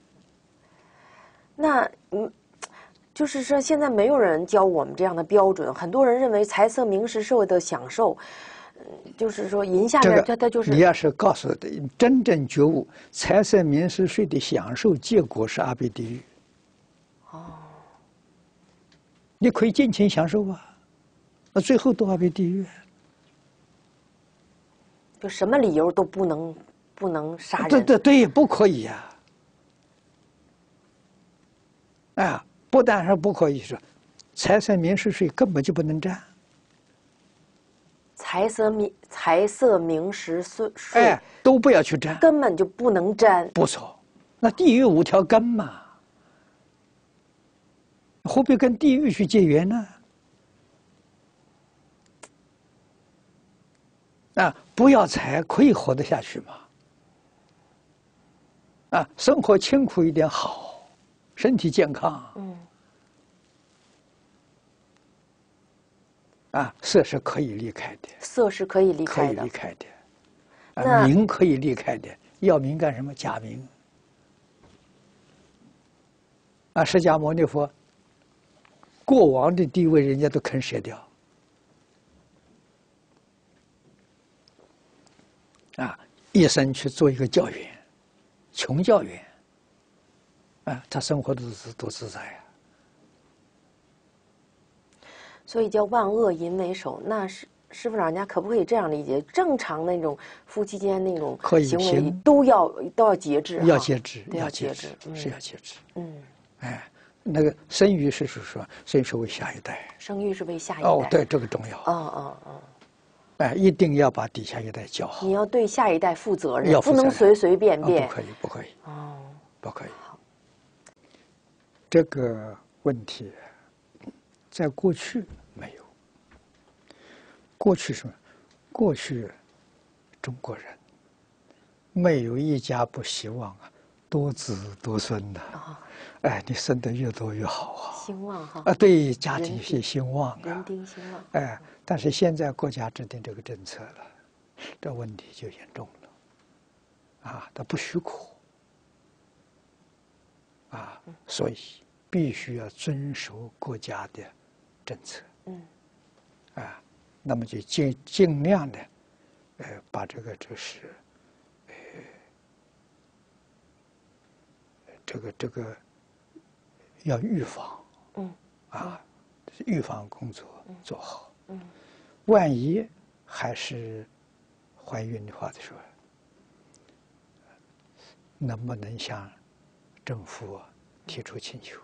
那就是说现在没有人教我们这样的标准，很多人认为财色名食受的享受，就是说银下面它就是你要是告诉他真正觉悟，财色名食睡的享受结果是阿鼻地狱。你可以尽情享受啊，那最后都阿鼻地狱。 就什么理由都不能杀人。 对，不可以呀！不但是不可以说，财色名食睡根本就不能沾。 财色名食睡， 都不要去沾， 根本就不能沾。 不错，那地狱5条根嘛，何必跟地狱去结缘呢？不要财可以活得下去吗？生活清苦一点好，身体健康。色是可以离开的， 色是可以离开的， 可以离开的。名可以离开的，要名干什么？假名。释迦牟尼佛过往的地位，人家都肯舍掉。 啊，一生去做一个教员，穷教员，啊，他生活多自在呀。 所以叫万恶淫为首。那师父老人家可不可以这样理解？正常那种夫妻间那种行为都要节制， 要节制， 要节制， 是要节制。 嗯， 哎，那个生育是说，生育是为下一代， 生育是为下一代。 哦，对，这个重要。哎，一定要把底下一代教好。 你要对下一代负责任，不能随随便便。 不可以，不可以。 哦， 不可以。这个问题，在过去没有。过去什么？过去中国人没有一家不希望啊，多子多孙的。哎，你生得越多越好啊。 兴旺哈。 啊，对家庭一些兴旺啊。 人丁兴旺。 哎，但是现在国家制定这个政策了，这问题就严重了。啊，它不许可。啊，所以必须要遵守国家的政策。啊，那么就尽量的，把这个这个要预防。啊，预防工作做好。万一还是怀孕的话的时候，能不能向政府提出请求？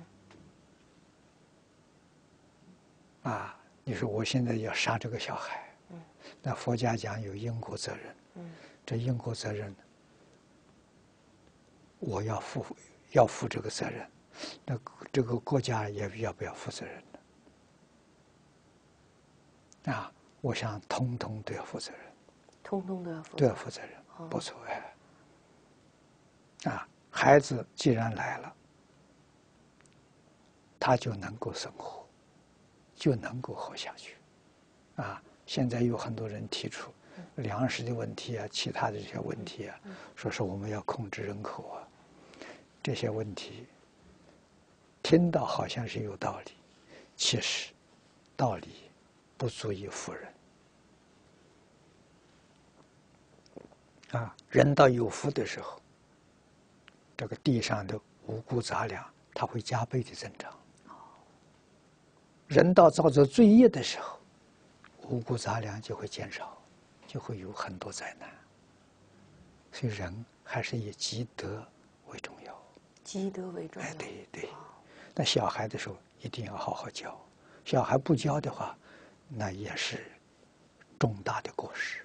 啊，你说我现在要杀这个小孩，那佛家讲有因果责任，这因果责任，我要负这个责任，那这个国家也要不要负责任呢？啊，我想通通都要负责任， 通通都要负责任， 不错哎。啊，孩子既然来了，他就能够生活，就能够活下去。啊，现在有很多人提出粮食的问题啊，其他的这些问题啊，说是我们要控制人口啊，这些问题听到好像是有道理，其实道理不足以服人。啊，人到有福的时候，这个地上的五谷杂粮，它会加倍的增长。人到造作罪业的时候，五谷杂粮就会减少，就会有很多灾难。所以人还是以积德为重要。 积德为重要。 哎，对对。那小孩的时候一定要好好教，小孩不教的话，那也是重大的过失。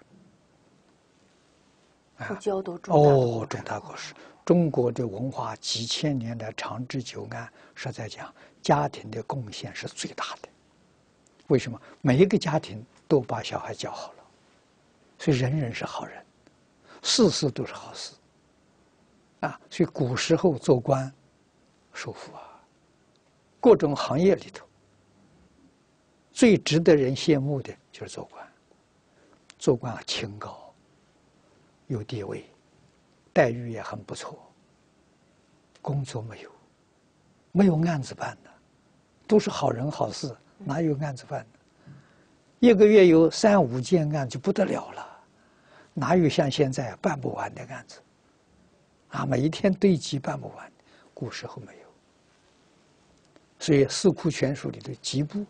不教都重大过失。中国的文化几千年来长治久安，实在讲，家庭的贡献是最大的。为什么？每一个家庭都把小孩教好了，所以人人是好人，事事都是好事。啊，所以古时候做官，舒服啊。各种行业里头，最值得人羡慕的就是做官。做官清高，有地位，待遇也很不错。工作没有案子办的，都是好人好事，哪有案子办的？一个月有3、5件案就不得了了，哪有像现在办不完的案子？啊，每一天堆积办不完，古时候没有。所以《四库全书》里的几部，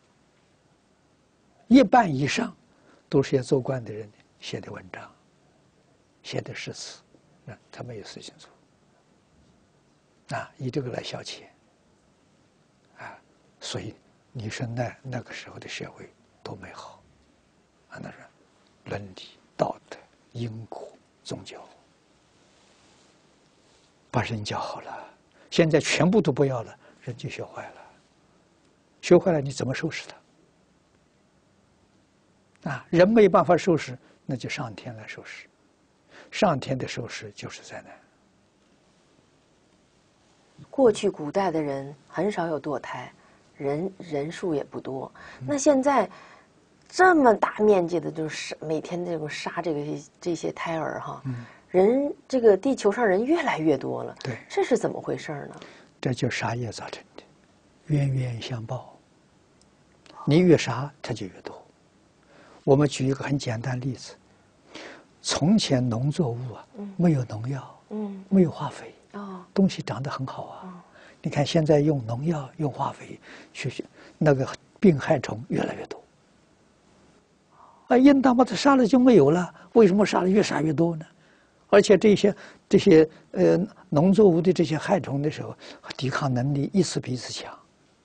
一半以上都是些做官的人写的文章，写的诗词，他没有事情做，啊，以这个来消遣，啊，所以你说那个时候的社会多美好，啊，那是伦理、道德、因果、宗教，把人教好了。现在全部都不要了，人就学坏了。学坏了，你怎么收拾它？啊，人没办法收拾，那就上天来收拾。上天的收拾就是灾难。 过去古代的人很少有堕胎，人数也不多。那现在这么大面积的，就是每天这种杀这些胎儿哈，人这个地球上人越来越多了。 对， 这是怎么回事呢？ 这就杀业造成的，冤冤相报。你越杀，它就越多。我们举一个很简单的例子： 从前农作物啊，没有农药，没有化肥，东西长得很好啊。你看现在用农药、用化肥，那个病害虫越来越多。应当把它杀了就没有了，为什么杀的越杀越多呢？而且这些农作物的这些害虫的时候，抵抗能力一次比一次强。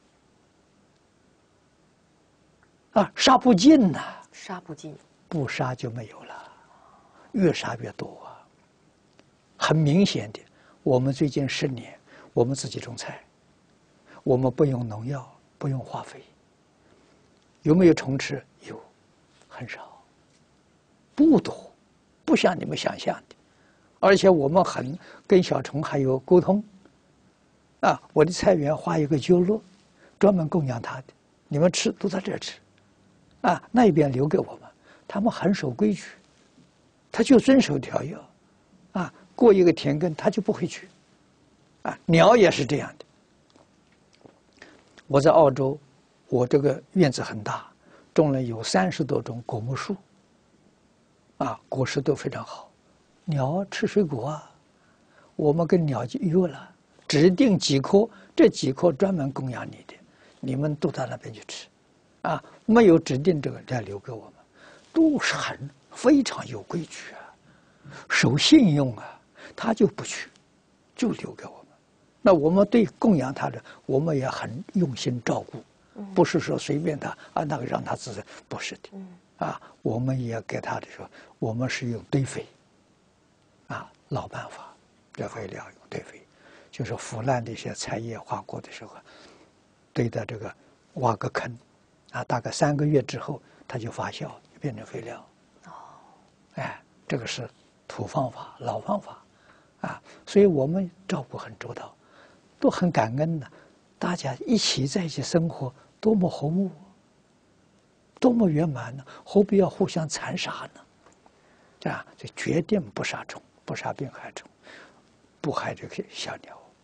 杀不尽呐， 杀不尽， 不杀就没有了，越杀越多啊。很明显的，我们最近10年，我们自己种菜，我们不用农药，不用化肥，有没有虫吃？有，很少，不多，不像你们想象的。而且我们跟小虫还有沟通。我的菜园画一个鸠乐，专门供养它的，你们吃都在这吃。那一边留给我们，他们很守规矩，他就遵守条约，过一个田埂他就不会去，鸟也是这样的。我在澳洲，我这个院子很大，种了有30多种果木树，果实都非常好，鸟吃水果啊，我们跟鸟就约了，指定几棵，这几棵专门供养你的，你们都到那边去吃。没有指定这个再留给我们，都是非常有规矩守信用他就不去，就留给我们。那我们对供养他的，我们也很用心照顾，不是说随便他那个让他自在，不是的。我们也给他的时候，我们是用堆肥，老办法，这肥料用堆肥，就是腐烂的一些菜叶花果的时候，堆在这个挖个坑。大概3个月之后，它就发酵，就变成肥料。这个是土方法、老方法，所以我们照顾很周到，都很感恩的。大家一起在一起生活，多么和睦，多么圆满呢？何必要互相残杀呢？就决定不杀虫，不杀病害虫，不害这个小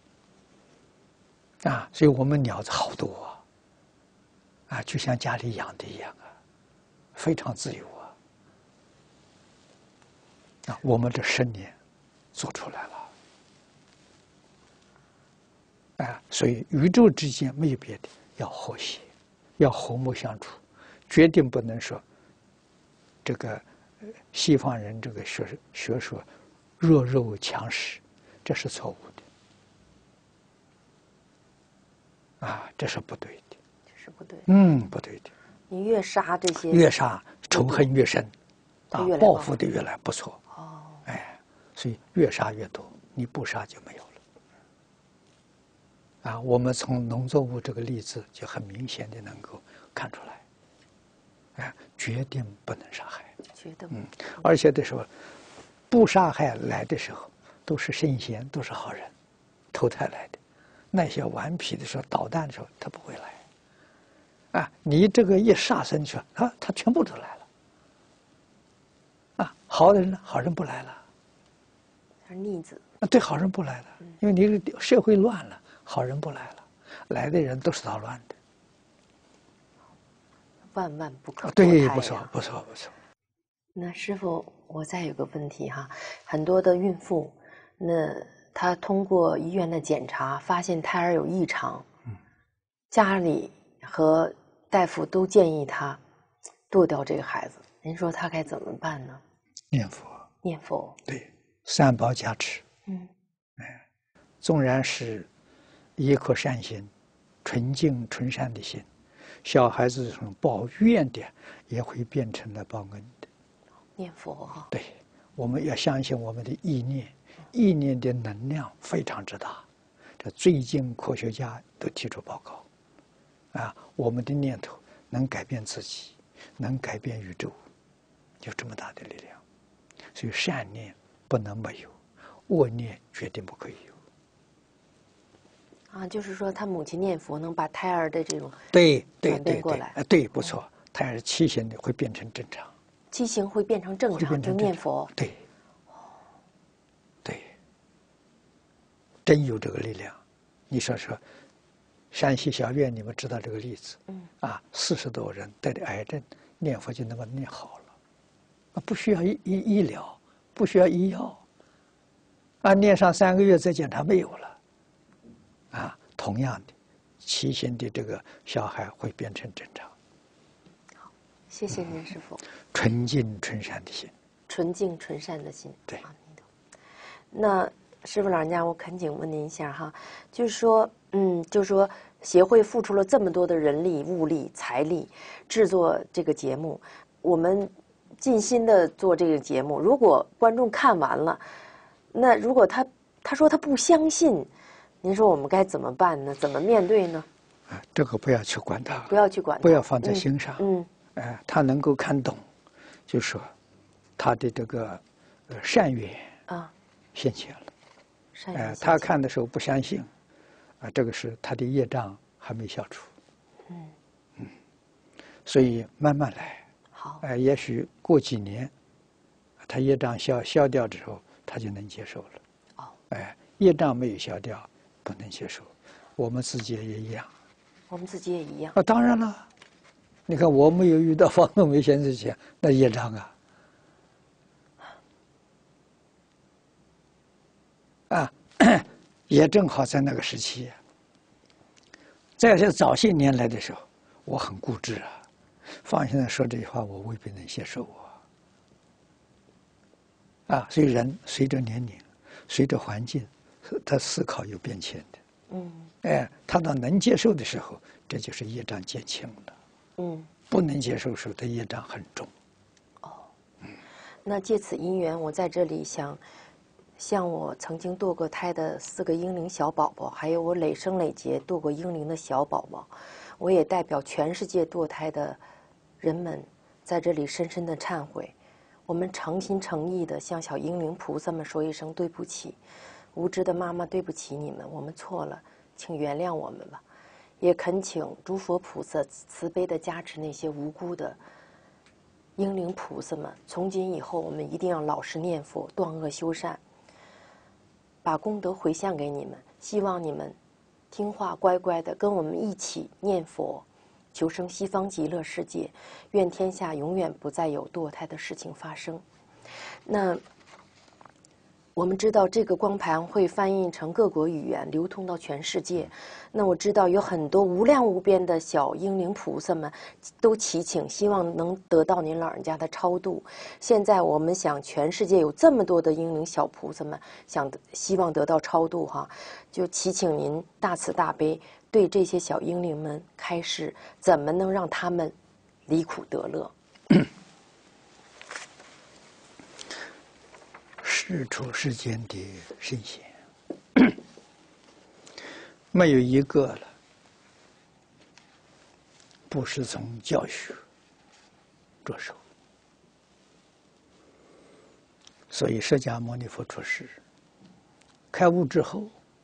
鸟。所以我们鸟子好多就像家里养的一样非常自由我们这10年做出来了所以宇宙之间没有别的，要和谐，要和睦相处，决定不能说这个西方人这个学说弱肉强食，这是错误的这是不对的。 不对， 不对的。 你越杀这些， 越杀仇恨越深，报复的越来不错。所以越杀越多，你不杀就没有了。我们从农作物这个例子就很明显的能够看出来，决定不能杀害， 决定。 而且的时候，不杀害来的时候都是圣贤，都是好人，投胎来的。那些顽皮的时候、捣蛋的时候，他不会来。你这个一杀生去，他全部都来了。好的人呢，好人不来了。 是逆子。 对，好人不来了，因为你社会乱了，好人不来了，来的人都是捣乱的。 万万不可。 对，不错。 那师父，我再有个问题很多的孕妇，那她通过医院的检查，发现胎儿有异常，家里和大夫都建议他剁掉这个孩子，您说他该怎么办呢？念佛。 对，3宝加持。纵然是一颗善心，纯净纯善的心，小孩子这种抱怨的也会变成了报恩的。 念佛对，我们要相信我们的意念，意念的能量非常之大。这最近科学家都提出报告。我们的念头能改变自己，能改变宇宙，有这么大的力量。所以善念不能没有，恶念决定不可以有。 就是说他母亲念佛能把胎儿的这种转变过来。对，不错，胎儿畸形的会变成正常。 畸形会变成正常，就念佛。 对，真有这个力量。你说。山西小院，你们知道这个例子，40多人得的癌症，念佛就能把它念好了，不需要医疗， 不需要医药。念上3个月再检查没有了。同样的，七星的这个小孩会变成正常。 好，谢谢您师父。 纯净纯善的心。 纯净纯善的心。 对。 那师父老人家，我恳请问您一下哈，就是说，协会付出了这么多的人力、物力、财力制作这个节目，我们尽心的做这个节目。如果观众看完了，那如果他说他不相信，您说我们该怎么办呢？怎么面对呢？ 这个不要去管他， 不要去管他， 不要放在心上。他能够看懂，就说他的这个善缘现前了。 善缘现前。 他看的时候不相信，这个是他的业障还没消除。所以慢慢来。 好。 也许过几年，他业障消掉之后，他就能接受了。业障没有消掉，不能接受。我们自己也一样。 我们自己也一样。 当然了，你看我没有遇到方东梅先生之前，那业障也正好在那个时期。在早些年来的时候，我很固执方先生说这句话，我未必能接受所以人随着年龄，随着环境，他思考有变迁的。他到能接受的时候，这就是业障减轻了。不能接受的时候，他业障很重。 那借此因缘，我在这里想向我曾经堕过胎的4个婴灵小宝宝，还有我累生累劫堕过婴灵的小宝宝，我也代表全世界堕胎的人们，在这里深深的忏悔。我们诚心诚意的向小婴灵菩萨们说一声对不起，无知的妈妈对不起你们，我们错了，请原谅我们吧。也恳请诸佛菩萨慈悲的加持那些无辜的婴灵菩萨们，从今以后我们一定要老实念佛，断恶修善，把功德回向给你们。希望你们听话乖乖的跟我们一起念佛，求生西方极乐世界，愿天下永远不再有堕胎的事情发生。那我们知道这个光盘会翻译成各国语言，流通到全世界。那我知道有很多无量无边的小婴灵菩萨们都祈请，希望能得到您老人家的超度。现在我们想，全世界有这么多的婴灵小菩萨们希望得到超度就祈请您大慈大悲，对这些小婴灵们开示，怎么能让他们离苦得乐。 世出世间的圣贤，没有一个了不是从教学着手。所以释迦牟尼佛出世开悟之后，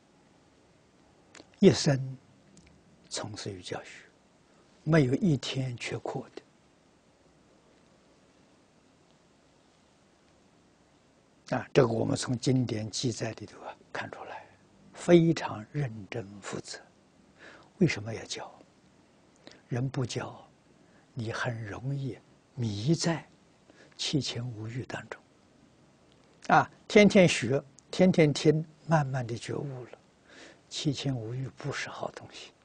一生从事于教学，没有一天缺课的。这个我们从经典记载里头看出来，非常认真负责。为什么要教？人不教，你很容易迷在七情五欲当中。天天学，天天听，慢慢的觉悟了，七情五欲不是好东西。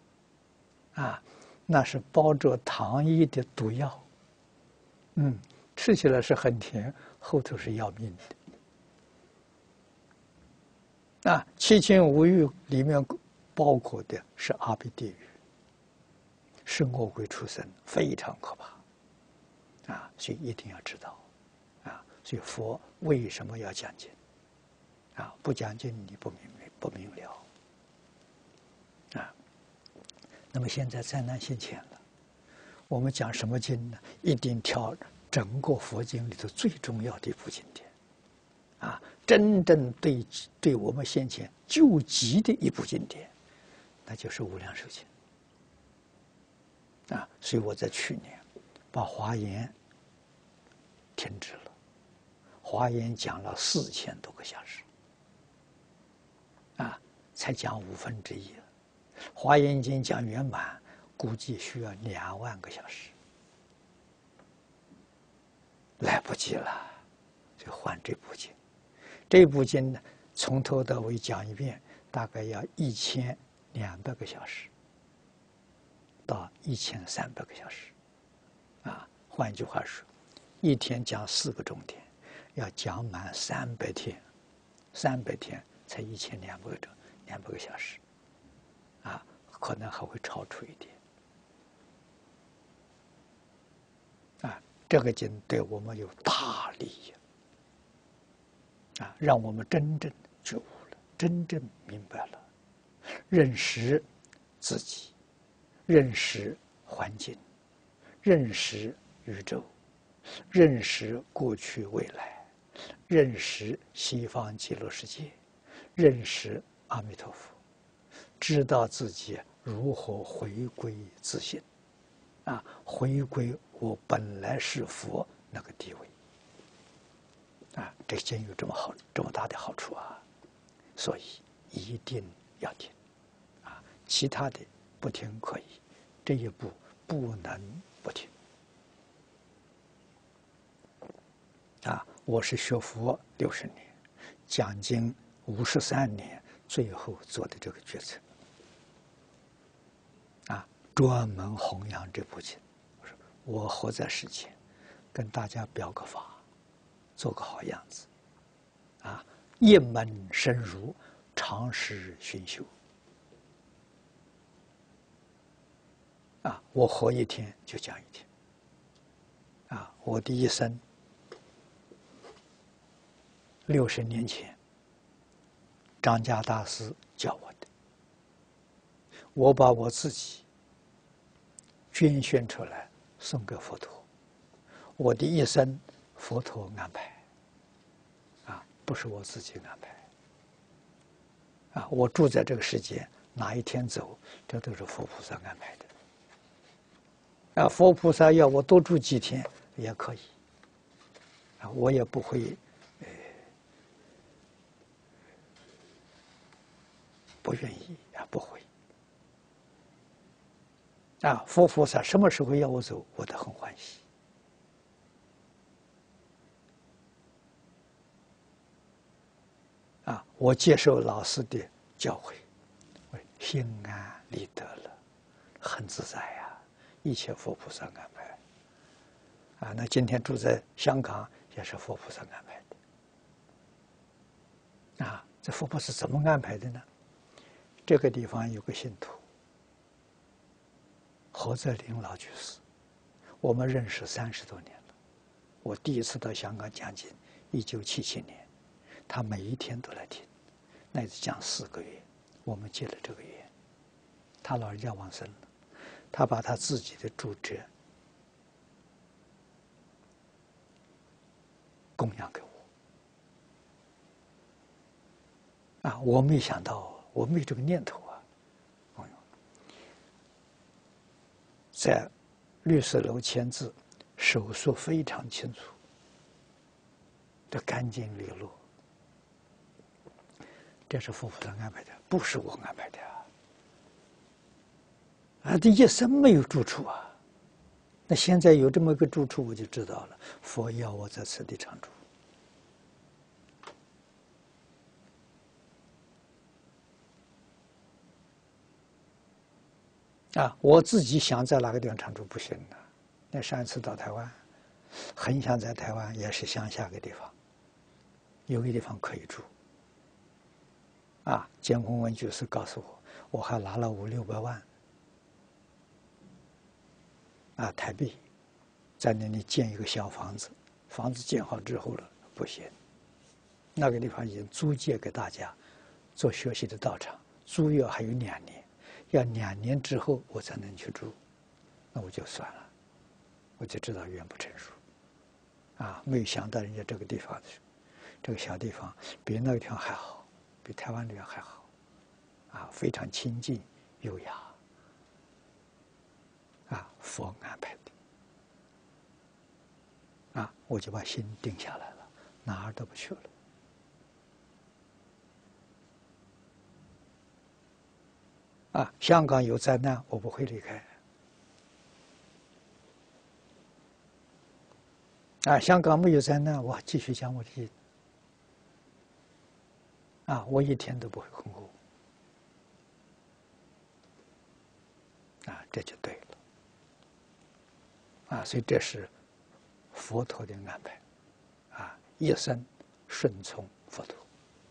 那是包着糖衣的毒药。吃起来是很甜，后头是要命的。七情五欲里面包括的是阿鼻地狱，是恶鬼畜生，非常可怕。所以一定要知道。所以佛为什么要讲经？不讲经你不明了。那么现在灾难现前了，我们讲什么经呢？一定挑整个佛经里头最重要的一部经典，真正对我们现前救急的一部经典，那就是《无量寿经》。所以我在去年把华严停止了，华严讲了4000多个小时，才讲1/5。华严经讲圆满，估计需要2万个小时。来不及了， 就换这部经。这部经呢，从头到尾讲一遍，大概要1200个小时到1300个小时。换句话说，一天讲4个钟点，要讲满300天，300天才1200个小时，可能还会超出一点。这个经对我们有大利益，让我们真正觉悟了，真正明白了，认识自己，认识环境，认识宇宙，认识过去未来，认识西方极乐世界，认识阿弥陀佛，知道自己如何回归自性，回归我本来是佛那个地位。这经有这么大的好处所以一定要听其他的不听可以，这一步不能不听我是学佛60年，讲经53年，最后做的这个决策专门弘扬这部经。我活在世间，跟大家表个法，做个好样子一门深入，长时熏修我活一天就讲一天我的一生60年前张家大师教我的，我把我自己捐献出来送给佛陀，我的一生佛陀安排不是我自己安排我住在这个世界，哪一天走，这都是佛菩萨安排的佛菩萨要我多住几天也可以我也不会不愿意不会佛菩萨什么时候要我走，我都很欢喜我接受老师的教诲，心安理得了，很自在一切佛菩萨安排那今天住在香港也是佛菩萨安排的这佛菩萨怎么安排的呢？这个地方有个信徒何泽林老居士，我们认识30多年了。我第一次到香港讲经1977年，他每一天都来听，那一次讲4个月，我们结了这个缘。他老人家往生了，他把他自己的住址供养给我我没想到，我没这个念头在律师楼签字，手书非常清楚，这干净利落，这是佛菩萨安排的，不是我安排的这一生没有住处那现在有这么一个住处，我就知道了，佛要我在此地常住我自己想在哪个地方常住不行的。那上一次到台湾，很想在台湾，也是乡下个地方，有个地方可以住。监工文居士告诉我，我还拿了500-600万台币，在那里建一个小房子。房子建好之后了，不行，那个地方已经租借给大家做学习的道场，租约还有2年。要2年之后我才能去住，那我就算了，我就知道缘不成熟，没有想到人家这个地方，这个小地方比那个地方还好，比台湾那边还好，非常清静优雅，佛安排的，我就把心定下来了，哪儿都不去了。香港有灾难，我不会离开。 香港没有灾难，我继续讲我的经。我一天都不会空过。这就对了。所以这是佛陀的安排。一生顺从佛陀。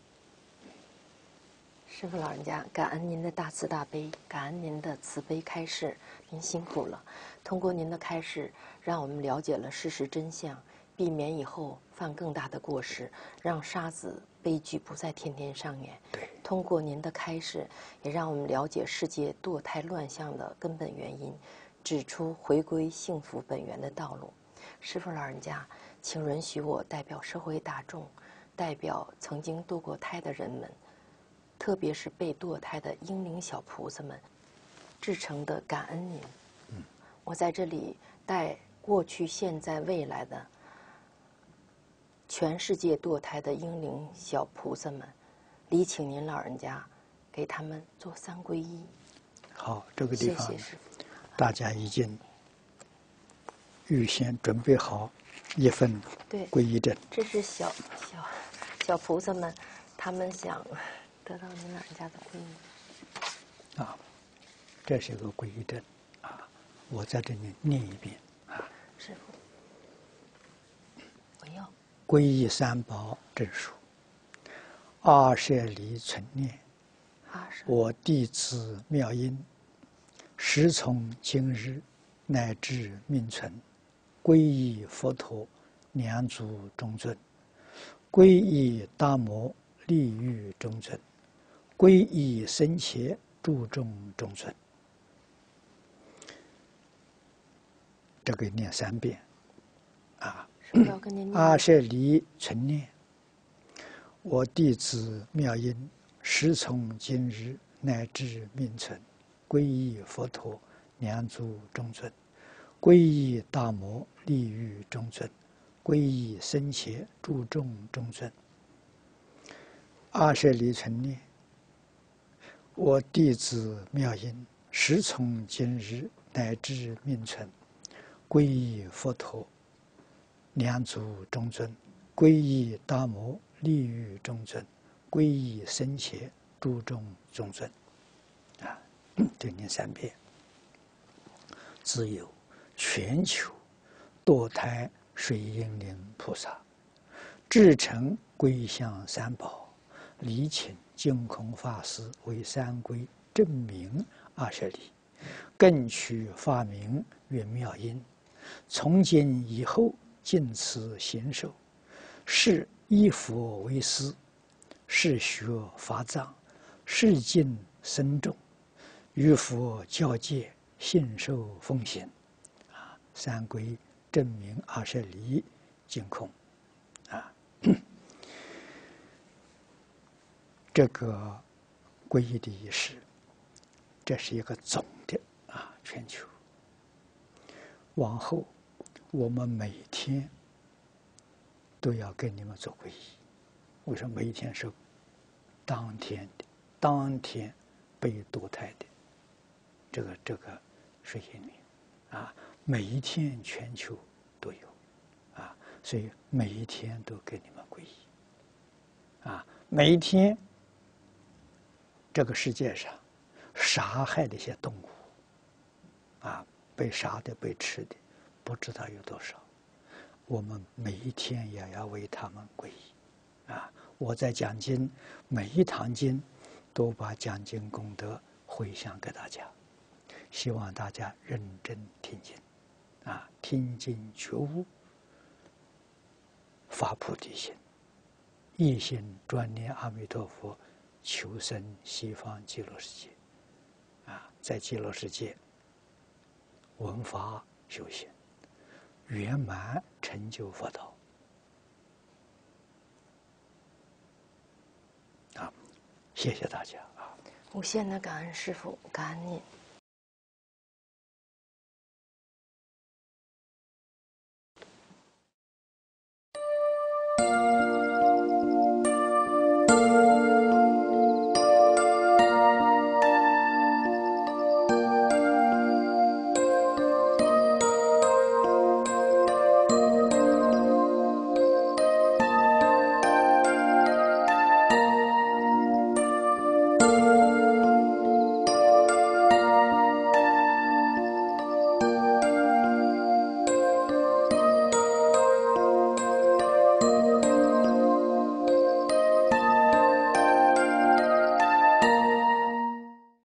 师父老人家，感恩您的大慈大悲，感恩您的慈悲开示，您辛苦了。通过您的开示，让我们了解了事实真相，避免以后犯更大的过失，让杀子悲剧不再天天上演。 对。 通过您的开示，也让我们了解世界堕胎乱象的根本原因，指出回归幸福本源的道路。师父老人家，请允许我代表社会大众，代表曾经堕过胎的人们，特别是被堕胎的婴灵小菩萨们，至诚的感恩您。我在这里代过去、现在、未来的全世界堕胎的婴灵小菩萨们，礼请您老人家给他们做3皈依。 好，这个地方谢谢师父， 大家已经预先准备好一份皈依证。 这是小菩萨们，他们想得到您老人家的皈依。 这是一个皈依证我在这里念一遍师父，我要皈依三宝证书，阿舍离存念，我弟子妙音，时从今日乃至命存，皈依佛陀，两足中尊；皈依大摩，利欲中尊；皈依僧伽，注重中尊。这个念3遍阿舍离存念，我弟子妙音，时从今日乃至命存，皈依佛陀，两足中尊；皈依大摩，利欲中尊；皈依僧伽，注重中尊。阿舍离存念，我弟子妙音，时从今日乃至命存，皈依佛陀，两足中尊；皈依大摩，利欲中尊；皈依僧伽，注重中尊。就念3遍。只有全球堕胎水婴灵菩萨，至诚归向三宝，礼请净空法师为3皈证明阿舍离，更取法名曰妙音。从今以后，尽此行受，是依佛为师，是学法藏，是敬僧众，与佛教戒，信受奉行。3皈证明阿舍离净空。这个皈依的仪式，这是一个总的全球。往后我们每天都要跟你们做皈依。为什么每一天是当天被堕胎的这个水晶灵每一天全球都有所以每一天都给你们皈依每一天这个世界上杀害的一些动物被杀的被吃的不知道有多少，我们每一天也要为他们皈依我在讲经，每一堂经都把讲经功德回向给大家，希望大家认真听经听经觉悟，发菩提心，一心专念阿弥陀佛，求生西方极乐世界在极乐世界闻法修行，圆满成就佛道谢谢大家无限的感恩师父，感恩您。